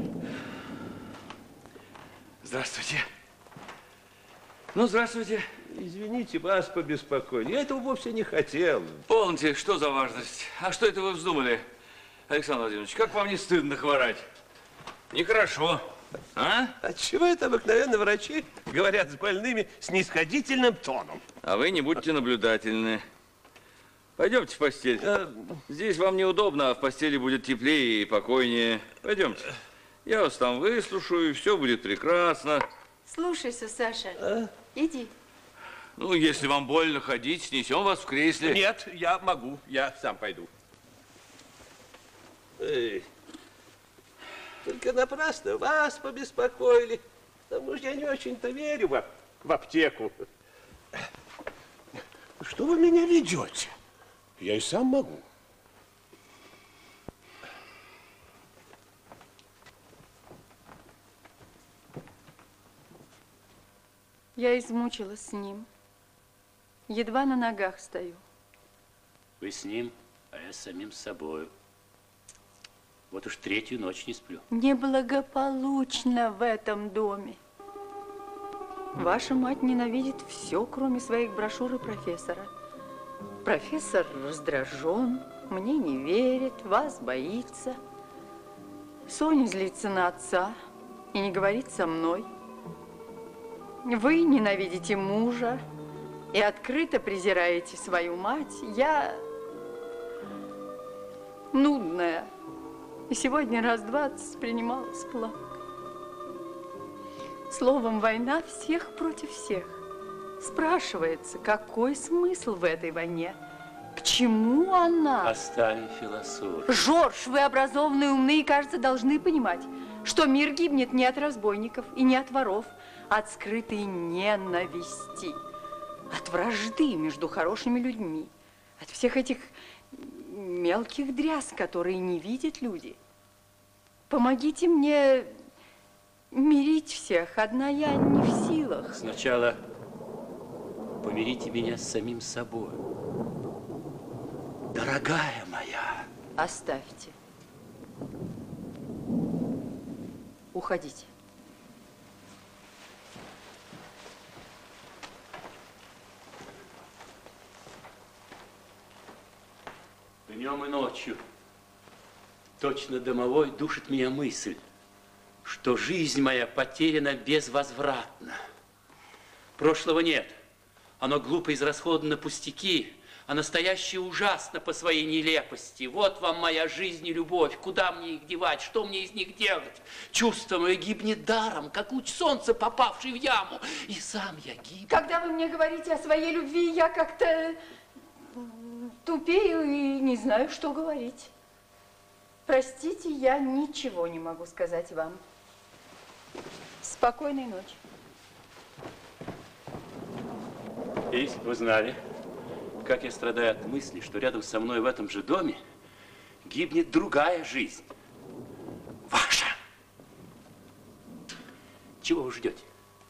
Здравствуйте. Ну, здравствуйте. Извините, вас побеспокоили. Я этого вовсе не хотел. Полноте, что за важность? А что это вы вздумали, Александр Владимирович? Как вам не стыдно хворать? Нехорошо. А? Отчего это обыкновенно врачи говорят с больными снисходительным тоном? А вы не будьте наблюдательны. Пойдемте в постель. Здесь вам неудобно, а в постели будет теплее и покойнее. Пойдемте. Я вас там выслушаю, и все будет прекрасно. Слушайся, Саша. А? Иди. Ну, если вам больно ходить, снесем вас в кресле. Нет, я могу. Я сам пойду. Эй. Только напрасно вас побеспокоили. Потому что я не очень-то верю в, в аптеку. Что вы меня ведете? Я и сам могу. Я измучилась с ним. Едва на ногах стою. Вы с ним, а я с самим собою. Вот уж третью ночь не сплю. Неблагополучно в этом доме. Ваша мать ненавидит все, кроме своих брошюр и профессора. Профессор раздражен, мне не верит, вас боится. Соня злится на отца и не говорит со мной. Вы ненавидите мужа и открыто презираете свою мать. Я нудная. И сегодня раз двадцать принималась плакать. Словом, война всех против всех. Спрашивается, какой смысл в этой войне? К чему она? Оставим философию. Жорж, вы образованные, умные, кажется, должны понимать, что мир гибнет не от разбойников и не от воров, а от скрытой ненависти, от вражды между хорошими людьми, от всех этих мелких дрязг, которые не видят люди. Помогите мне мирить всех. Одна я не в силах. Сначала помирите меня с самим собой. Дорогая моя. Оставьте. Уходите. Днем и ночью, точно домовой, душит меня мысль, что жизнь моя потеряна безвозвратно. Прошлого нет. Оно глупо израсходовано на пустяки, а настоящее ужасно по своей нелепости. Вот вам моя жизнь и любовь. Куда мне их девать? Что мне из них делать? Чувство мое гибнет даром, как луч солнца, попавший в яму. И сам я гибну. Когда вы мне говорите о своей любви, я как-то тупею и не знаю, что говорить. Простите, я ничего не могу сказать вам. Спокойной ночи. Если бы вы знали, как я страдаю от мысли, что рядом со мной в этом же доме гибнет другая жизнь. Ваша. Чего вы ждете?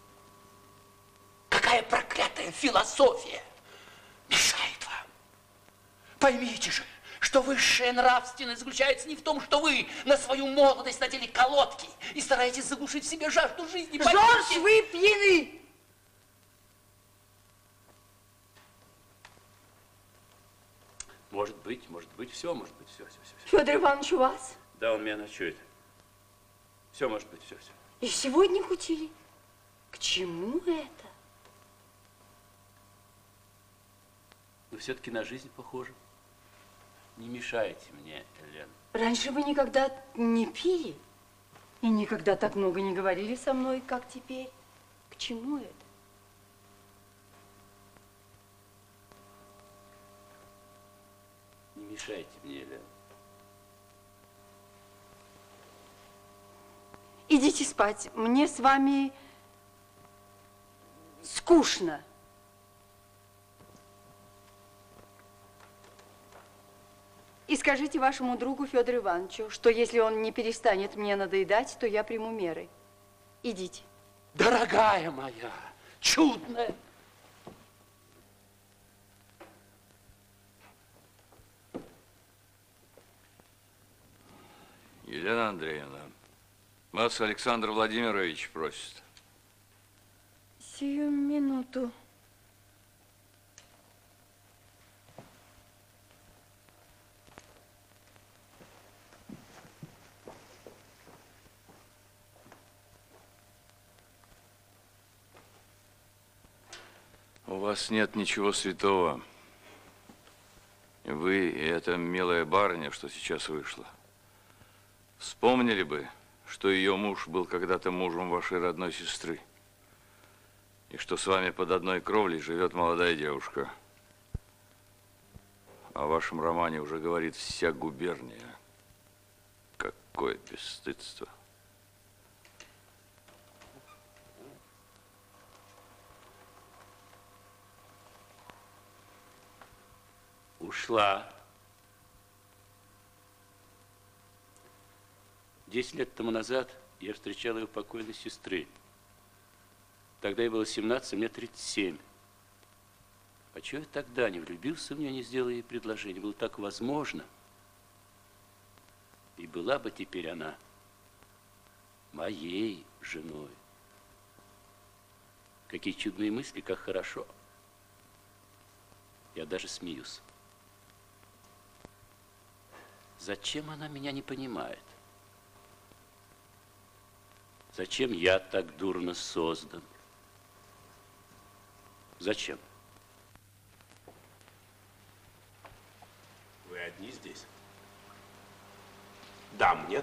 Какая проклятая философия мешает вам? Поймите же, что высшая нравственность заключается не в том, что вы на свою молодость надели колодки и стараетесь заглушить в себе жажду жизни. Жорж, вы пьяны! Может быть, может быть, все, может быть, все, все, все. Федор Иванович у вас? Да, он меня ночует. Все, может быть, все, все. И сегодня кутили. К чему это? Но все-таки на жизнь похоже. Не мешайте мне, Елена. Раньше вы никогда не пили и никогда так много не говорили со мной, как теперь. К чему это? Не мешайте мне, Елена. Идите спать. Мне с вами скучно. И скажите вашему другу Федору Ивановичу, что если он не перестанет мне надоедать, то я приму меры. Идите. Дорогая моя, чудная. Елена Андреевна, вас Александр Владимирович просит. Сию минуту. У вас нет ничего святого. Вы и эта милая барыня, что сейчас вышла, вспомнили бы, что ее муж был когда-то мужем вашей родной сестры, и что с вами под одной кровлей живет молодая девушка. О вашем романе уже говорит вся губерния. Какое бесстыдство. Ушла. Десять лет тому назад я встречал ее покойной сестры. Тогда ей было семнадцать, а мне тридцать семь. А чего я тогда не влюбился в нее, не сделал ей предложение? Было так возможно. И была бы теперь она моей женой. Какие чудные мысли, как хорошо. Я даже смеюсь. Зачем она меня не понимает? Зачем я так дурно создан? Зачем? Вы одни здесь? Дам нет?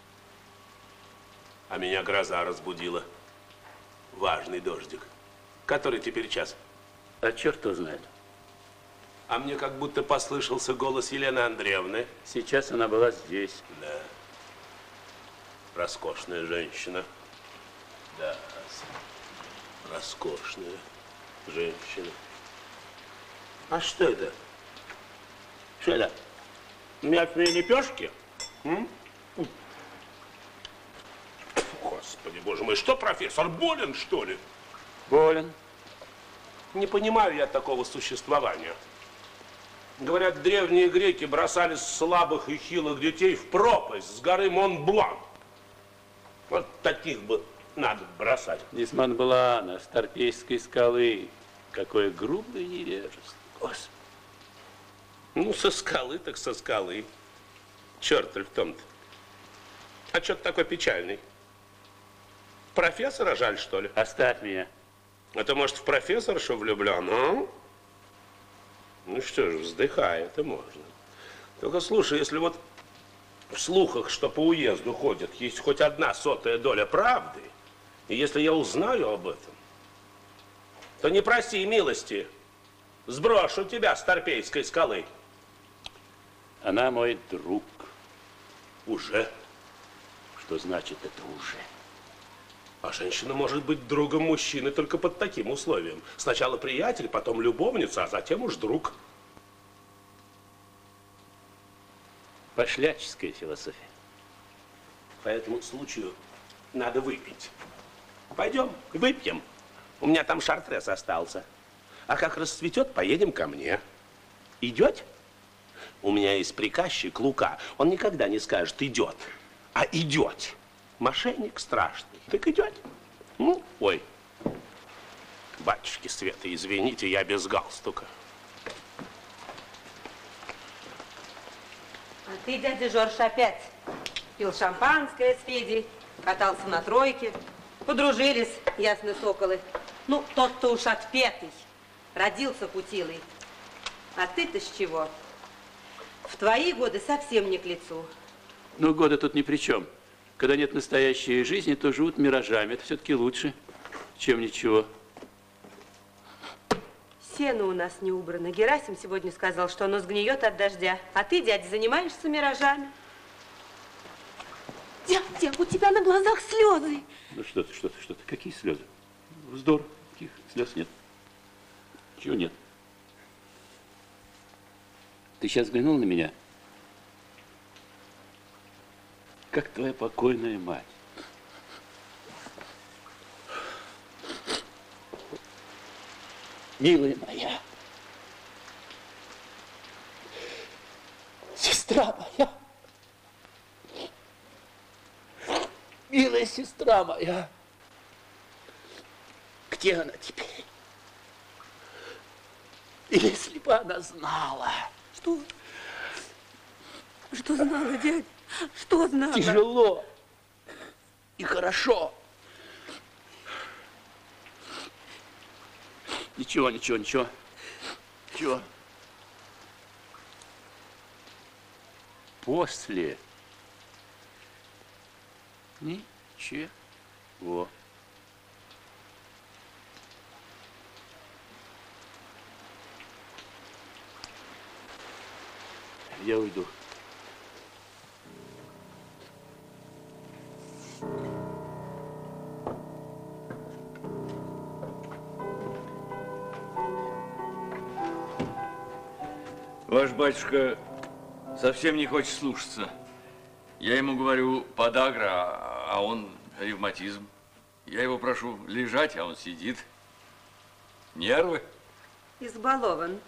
А меня гроза разбудила. Важный дождик. Который теперь час? А черт его знает. А мне как будто послышался голос Елены Андреевны. Сейчас она была здесь. Да. Роскошная женщина. Да. Роскошная женщина. А что это? Что это? Мятные лепешки? М? Господи, боже мой, что профессор, болен, что ли? Болен. Не понимаю я такого существования. Говорят, древние греки бросали слабых и хилых детей в пропасть с горы Монблан. Вот таких бы надо бросать. Не с Монблана, с Торпейской скалы. Какое грубое невежество. Господи. Ну, со скалы так со скалы. Черт ли в том-то. А что ты такой печальный? Профессора жаль, что ли? Оставь меня. А ты, может, в профессоршу влюблен, а? Ну что ж, вздыхай, это можно. Только слушай, если вот в слухах, что по уезду ходят, есть хоть одна сотая доля правды, и если я узнаю об этом, то не проси милости, сброшу тебя с Торпейской скалы. Она мой друг. Уже? Что значит это уже? А женщина может быть другом мужчины только под таким условием. Сначала приятель, потом любовница, а затем уж друг. Пошляческая философия. По этому случаю надо выпить. Пойдем, выпьем. У меня там шартрес остался. А как расцветет, поедем ко мне. Идете? У меня есть приказчик Лука. Он никогда не скажет «идет», а «идет». Мошенник страшный. Так идете? Ну, ой. Батюшки Света, извините, я без галстука. А ты, дядя Жорж, опять пил шампанское с Федей, катался на тройке, подружились, ясно, соколы. Ну, тот-то уж отпетый, родился путилый. А ты-то с чего? В твои годы совсем не к лицу. Ну, годы тут ни при чем. Когда нет настоящей жизни, то живут миражами. Это все-таки лучше, чем ничего. Сено у нас не убрано. Герасим сегодня сказал, что оно сгниет от дождя. А ты, дядя, занимаешься миражами. Дядя, у тебя на глазах слезы. Ну что ты, что ты, что ты? Какие слезы? Вздор. Каких слез нет. Чего нет? Ты сейчас взглянул на меня? Как твоя покойная мать. Милая моя, сестра моя, милая сестра моя, где она теперь? Если бы она знала. Что? Что знала, дядя? Что знала? Тяжело и хорошо. Ничего, ничего, ничего. Ничего. После. Ничего. Я уйду. Ваш батюшка совсем не хочет слушаться. Я ему говорю подагра, а он ревматизм. Я его прошу лежать, а он сидит. Нервы. Избалован.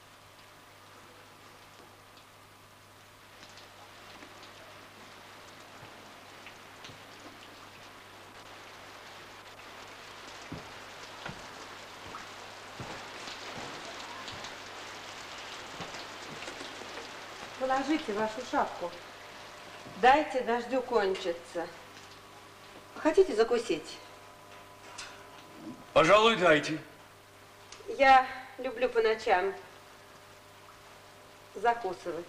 Положите вашу шапку. Дайте дождю кончиться. Хотите закусить? Пожалуй, дайте. Я люблю по ночам закусывать.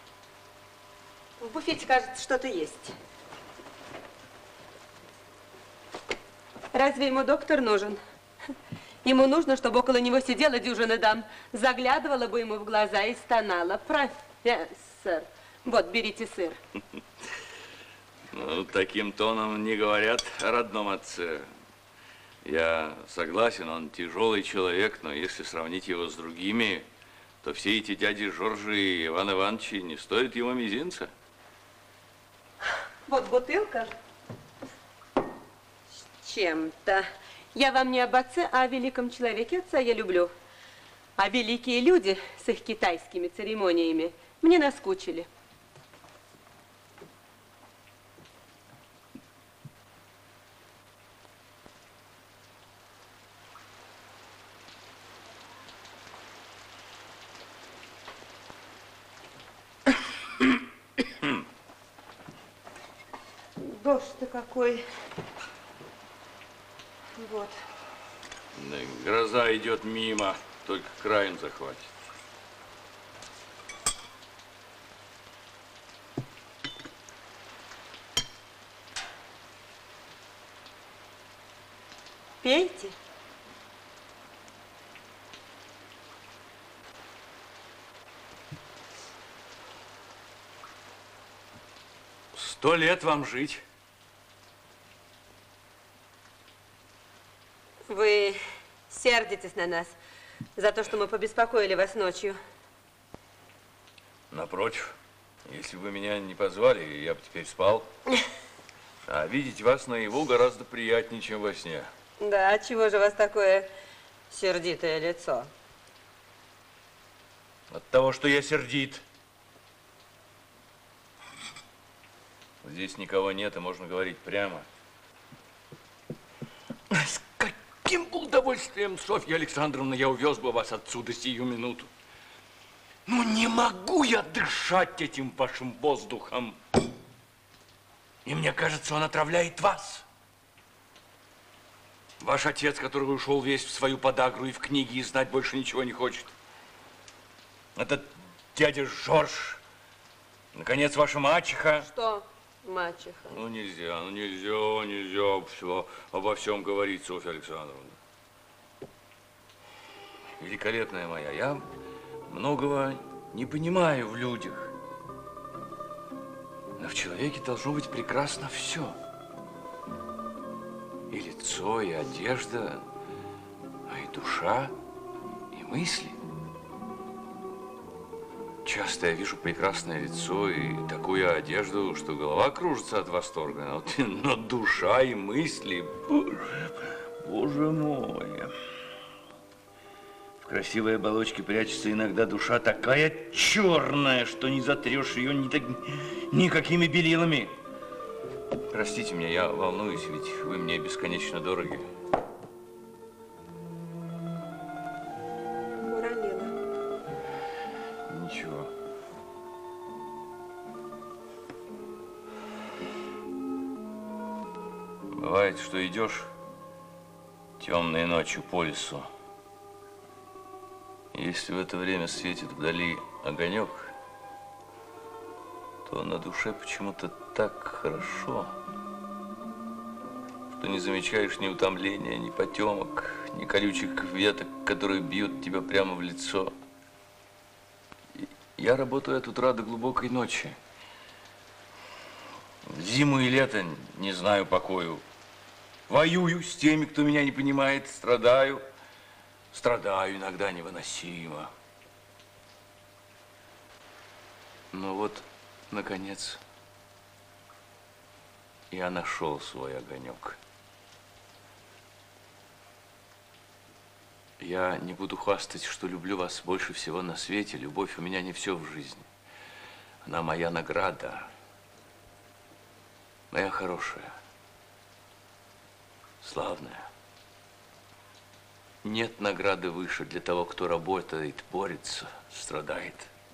В буфете, кажется, что-то есть. Разве ему доктор нужен? Ему нужно, чтобы около него сидела дюжина дам, заглядывала бы ему в глаза и стонала. Профессор, вот, берите сыр. Ну, таким тоном не говорят о родном отце. Я согласен, он тяжелый человек, но если сравнить его с другими, то все эти дяди Жоржи и Иван Ивановичи не стоят его мизинца. Вот бутылка с чем-то. Я вам не об отце, а о великом человеке. Отца я люблю. А великие люди с их китайскими церемониями мне наскучили. Дождь-то какой. Вот. Да, гроза идет мимо, только краем захватит. Пейте. Сто лет вам жить. Вы сердитесь на нас за то, что мы побеспокоили вас ночью. Напротив, если бы меня не позвали, я бы теперь спал. А видеть вас наяву гораздо приятнее, чем во сне. Да, а чего же у вас такое сердитое лицо? От того, что я сердит. Здесь никого нет, и можно говорить прямо. С каким бы удовольствием, Софья Александровна, я увез бы вас отсюда сию минуту. Ну, не могу я дышать этим вашим воздухом. И мне кажется, он отравляет вас. Ваш отец, который ушел весь в свою подагру и в книги, и знать больше ничего не хочет. Этот дядя Жорж. Наконец, ваша мачеха. Что, мачеха? Ну, нельзя, ну, нельзя, нельзя все, обо всем говорить, Софья Александровна. Великолепная моя, я многого не понимаю в людях. Но в человеке должно быть прекрасно все. И лицо, и одежда, а и душа, и мысли. Часто я вижу прекрасное лицо и такую одежду, что голова кружится от восторга. Но, но душа и мысли, боже, боже мой. В красивой оболочке прячется иногда душа такая черная, что не затрешь ее ни так, никакими белилами. Простите меня, я волнуюсь, ведь вы мне бесконечно дороги. Уронила. Ничего. Бывает, что идешь темной ночью по лесу, Если в это время светит вдали огонек, то на душе почему-то так хорошо, что не замечаешь ни утомления, ни потемок, ни колючих веток, которые бьют тебя прямо в лицо. И я работаю от утра до глубокой ночи. В зиму и лето не знаю покою. Воюю с теми, кто меня не понимает, страдаю. Страдаю иногда невыносимо. Но вот, наконец, я нашел свой огонек. Я не буду хвастать, что люблю вас больше всего на свете. Любовь у меня не все в жизни. Она моя награда. Моя хорошая, славная. Нет награды выше для того, кто работает, борется, страдает.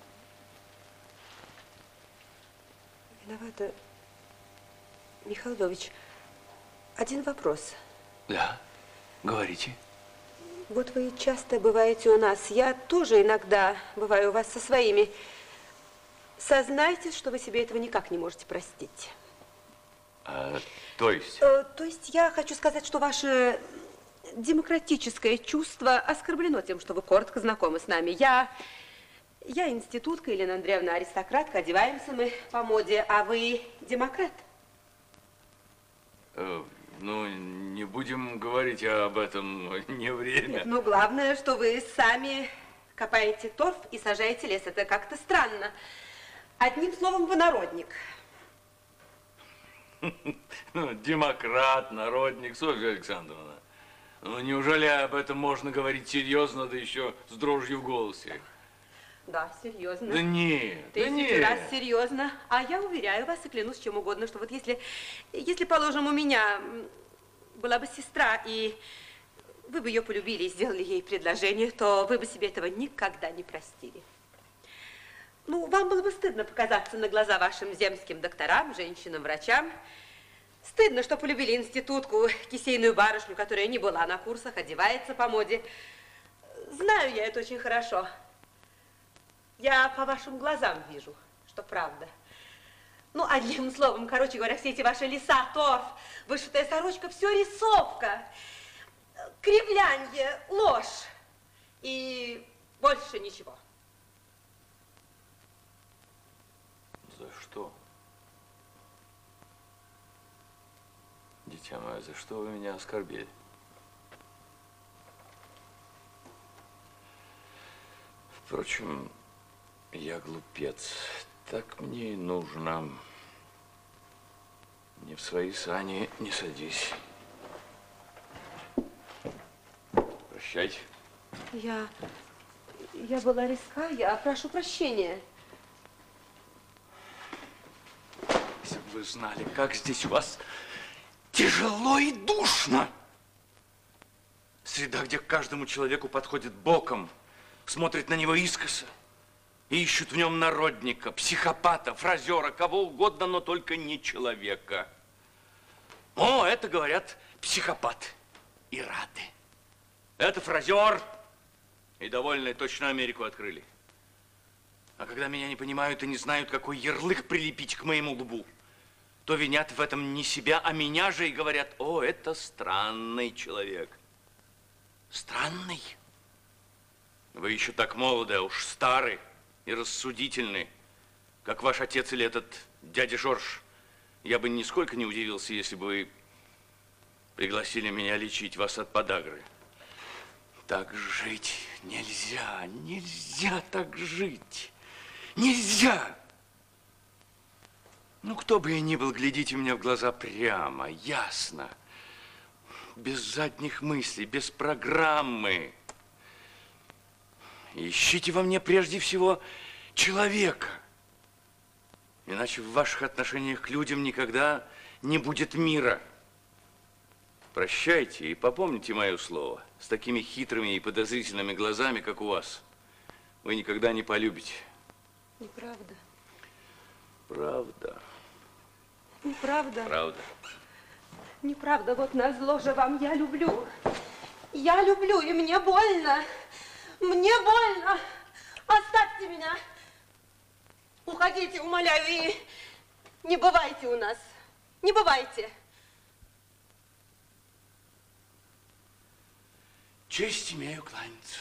Виновата, Михаил Львович. Один вопрос. Да, говорите. Вот вы часто бываете у нас. Я тоже иногда бываю у вас со своими. Сознайтесь, что вы себе этого никак не можете простить. А, то есть? Э, то есть я хочу сказать, что ваше демократическое чувство оскорблено тем, что вы коротко знакомы с нами. Я, я институтка, Елена Андреевна аристократка, одеваемся мы по моде, а вы демократ. Э, ну, не будем говорить об этом, не время. Нет, ну, главное, что вы сами копаете торф и сажаете лес. Это как-то странно. Одним словом, вы народник. Ну, демократ, народник, Софья Александровна. Ну, неужели об этом можно говорить серьезно, да еще с дрожью в голосе? Да, серьезно. Да нет, Тысячу да нет. раз серьезно. А я уверяю вас и клянусь чем угодно, что вот если, если, положим, у меня была бы сестра, и вы бы ее полюбили и сделали ей предложение, то вы бы себе этого никогда не простили. Ну, вам было бы стыдно показаться на глаза вашим земским докторам, женщинам-врачам. Стыдно, что полюбили институтку, кисейную барышню, которая не была на курсах, одевается по моде. Знаю я это очень хорошо. Я по вашим глазам вижу, что правда. Ну, одним словом, короче говоря, все эти ваши леса, торф, вышитая сорочка, все рисовка, кривлянье, ложь и больше ничего. За что? Дитя мое, за что вы меня оскорбили? Впрочем, я глупец. Так мне и нужно. Не в свои сани не садись. Прощайте. Я, я была резка, я прошу прощения. Если бы вы знали, как здесь у вас тяжело и душно. Среда, где к каждому человеку подходит боком, смотрит на него искоса и ищут в нем народника, психопата, фразера, кого угодно, но только не человека. О, это, говорят, психопат. И рады. Это фразер. И довольные точно Америку открыли. А когда меня не понимают и не знают, какой ярлык прилепить к моему лбу, то винят в этом не себя, а меня же и говорят: о, это странный человек. Странный? Вы еще так молоды, а уж старый и рассудительный, как ваш отец или этот дядя Жорж. Я бы нисколько не удивился, если бы вы пригласили меня лечить вас от подагры. Так жить нельзя, нельзя так жить, нельзя. Ну, кто бы я ни был, глядите мне в глаза прямо, ясно, без задних мыслей, без программы. Ищите во мне прежде всего человека, иначе в ваших отношениях к людям никогда не будет мира. Прощайте и попомните мое слово. С такими хитрыми и подозрительными глазами, как у вас, вы никогда не полюбите. Неправда. Правда. Неправда. Правда. Неправда. Вот назло же вам, я люблю. Я люблю, и мне больно. Мне больно. Оставьте меня. Уходите, умоляю, и не бывайте у нас. Не бывайте. Честь имею кланяться.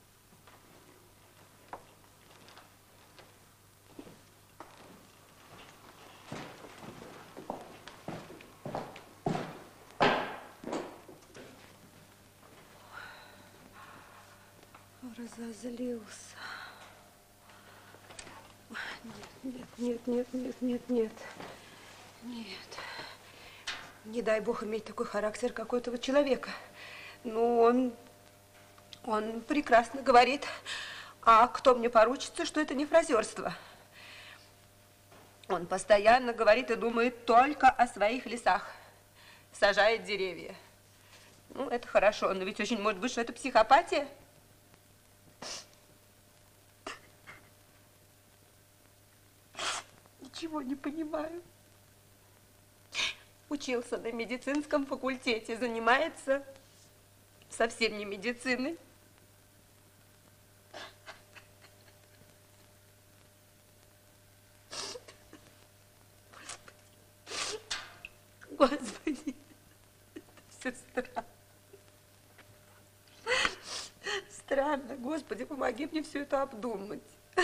Разозлился. Нет, нет, нет, нет, нет, нет. Нет. Не дай бог иметь такой характер, как у этого человека. Ну, он, он прекрасно говорит. А кто мне поручится, что это не фразерство? Он постоянно говорит и думает только о своих лесах. Сажает деревья. Ну, это хорошо, но ведь очень может быть, что это психопатия. Ничего не понимаю. Учился на медицинском факультете, занимается совсем не медициной. Господи, это все странно. Странно, Господи, помоги мне все это обдумать.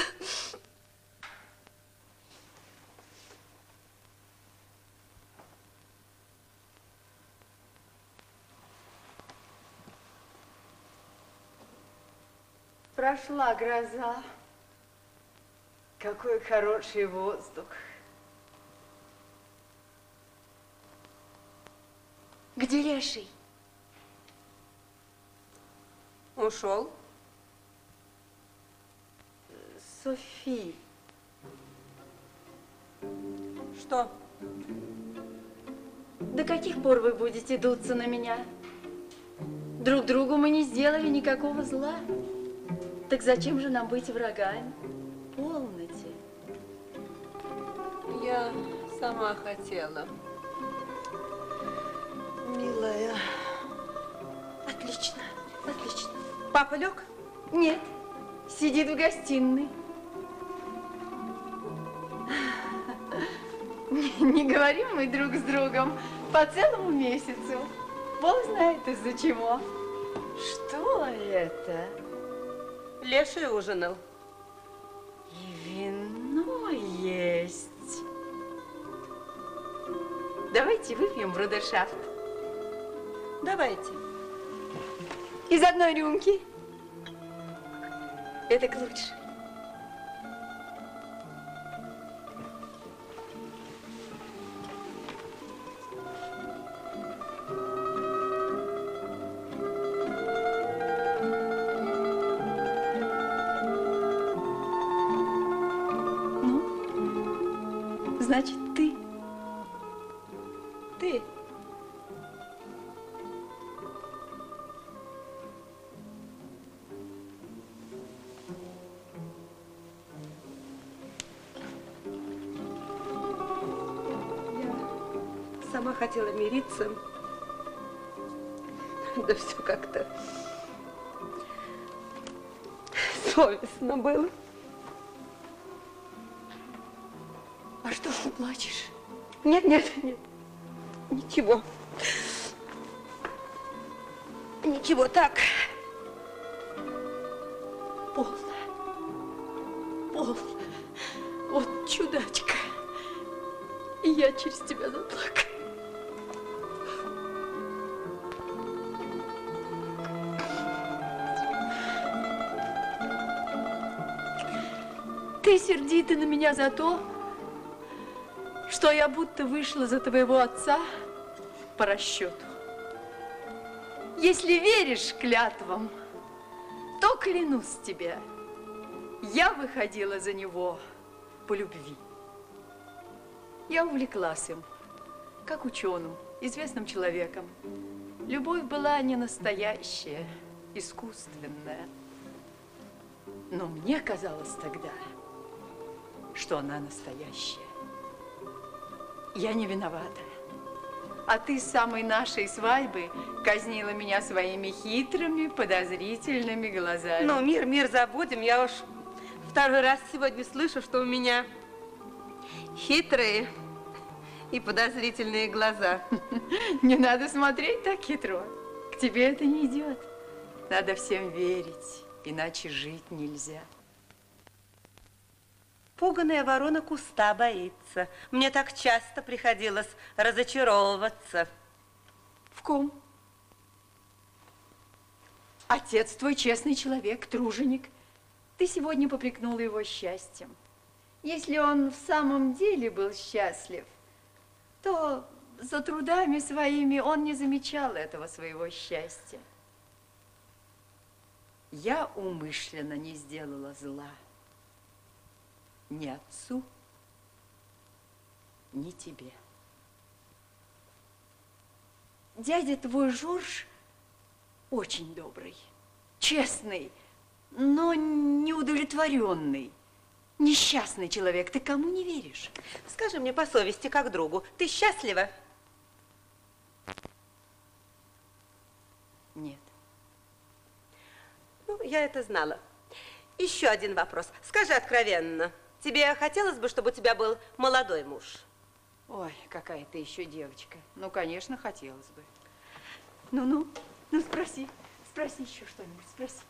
Прошла гроза. Какой хороший воздух. Где Леший? Ушел. Софи. Что? До каких пор вы будете дуться на меня? Друг другу мы не сделали никакого зла. Так зачем же нам быть врагами? Полноте. Я сама хотела. Милая. Отлично, отлично. Папа лег? Нет, сидит в гостиной. Не говорим мы друг с другом по целому месяцу. Бог знает из-за чего. Что это? Леший ужинал. И вино есть. Давайте выпьем брудершафт. Давайте. Из одной рюмки. Это к лучше. Значит, ты. Ты. Я сама хотела мириться. Да все как-то совестно было. А что ж ты плачешь? Нет, нет, нет. Ничего. Ничего, так. Полно. Полно. Вот чудачка. И я через тебя заплакала. Ты сердита на меня за то, что я будто вышла за твоего отца по расчету. Если веришь клятвам, то клянусь тебе, я выходила за него по любви. Я увлеклась им, как ученым, известным человеком. Любовь была не настоящая, искусственная. Но мне казалось тогда, что она настоящая. Я не виновата. А ты с самой нашей свадьбы казнила меня своими хитрыми, подозрительными глазами. Ну, мир, мир забудем. Я уж второй раз сегодня слышу, что у меня хитрые и подозрительные глаза. Не надо смотреть так хитро. К тебе это не идет. Надо всем верить, иначе жить нельзя. Пуганая ворона куста боится. Мне так часто приходилось разочаровываться. В ком? Отец твой честный человек, труженик. Ты сегодня попрекнула его счастьем. Если он в самом деле был счастлив, то за трудами своими он не замечал этого своего счастья. Я умышленно не сделала зла ни отцу, ни тебе. Дядя твой Жорж очень добрый, честный, но неудовлетворенный, несчастный человек. Ты кому не веришь? Скажи мне по совести, как другу, ты счастлива? Нет. Ну, я это знала. Еще один вопрос. Скажи откровенно, тебе хотелось бы, чтобы у тебя был молодой муж? Ой, какая ты еще девочка. Ну, конечно, хотелось бы. Ну-ну, ну спроси, спроси еще что-нибудь, спроси.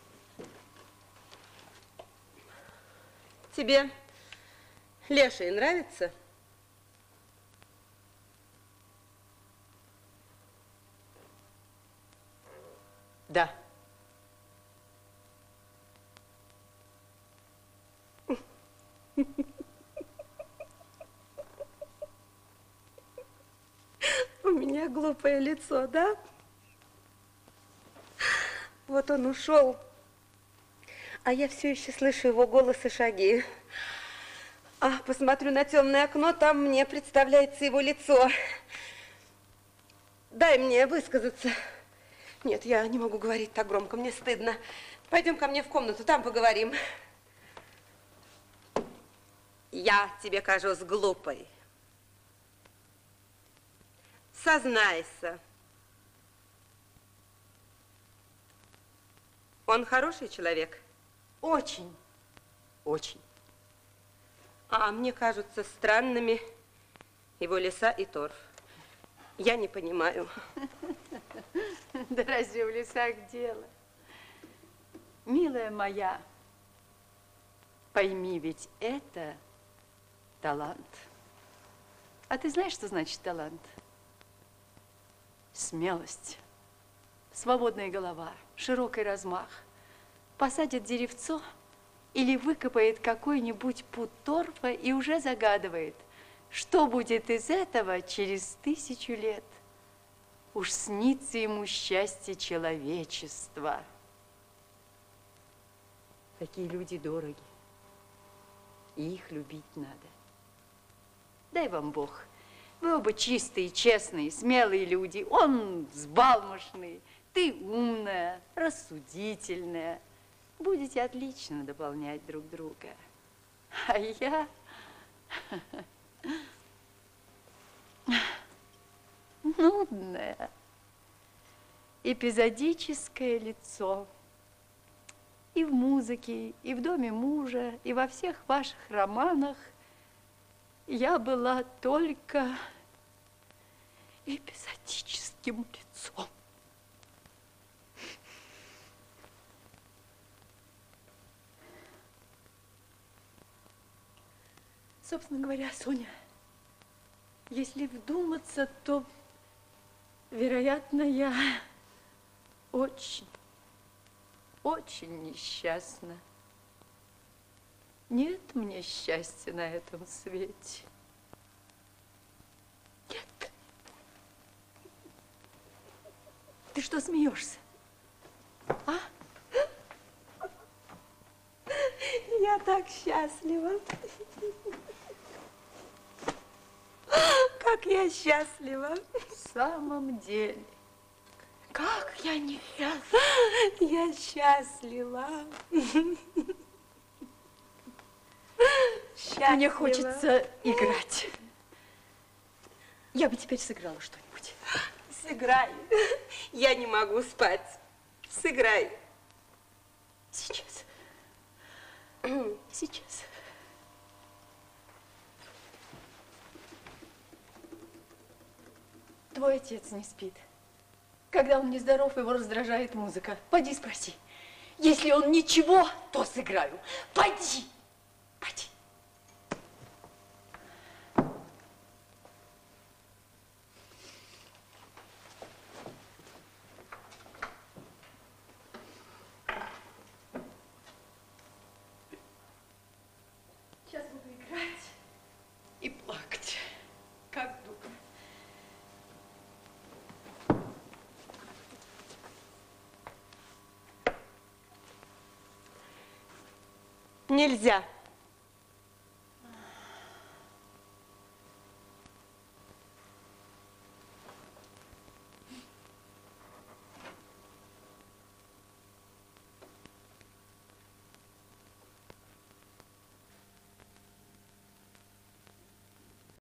Тебе леший нравится? Да. У меня глупое лицо, да? Вот он ушел, а я все еще слышу его голос и шаги. А посмотрю на темное окно, там мне представляется его лицо. Дай мне высказаться. Нет, я не могу говорить так громко, мне стыдно. Пойдем ко мне в комнату, там поговорим. Я тебе кажусь глупой. Сознайся. Он хороший человек? Очень, очень. А мне кажутся странными его леса и торф. Я не понимаю. Да разве в лесах дело? Милая моя, пойми, ведь это талант. А ты знаешь, что значит талант? Смелость, свободная голова, широкий размах. Посадит деревцо или выкопает какой-нибудь пуд торфа и уже загадывает, что будет из этого через тысячу лет. Уж снится ему счастье человечества. Такие люди дороги, и их любить надо. Дай вам Бог. Вы оба чистые, честные, смелые люди. Он взбалмошный, ты умная, рассудительная. Будете отлично дополнять друг друга. А я... нудное, эпизодическое лицо. И в музыке, и в доме мужа, и во всех ваших романах я была только эпизодическим лицом. Собственно говоря, Соня, если вдуматься, то, вероятно, я очень, очень несчастна. Нет мне счастья на этом свете. Нет. Ты что смеешься? А? Я так счастлива. Как я счастлива. В самом деле. Как я несчастна. Я счастлива. Счастлива. Мне хочется играть. Я бы теперь сыграла что-нибудь. Сыграй. Я не могу спать. Сыграй. Сейчас. Сейчас. Твой отец не спит. Когда он нездоров, его раздражает музыка. Пойди спроси. Если он ничего, то сыграю. Пойди. Пойди. Сейчас буду играть и плакать, как дура. Нельзя.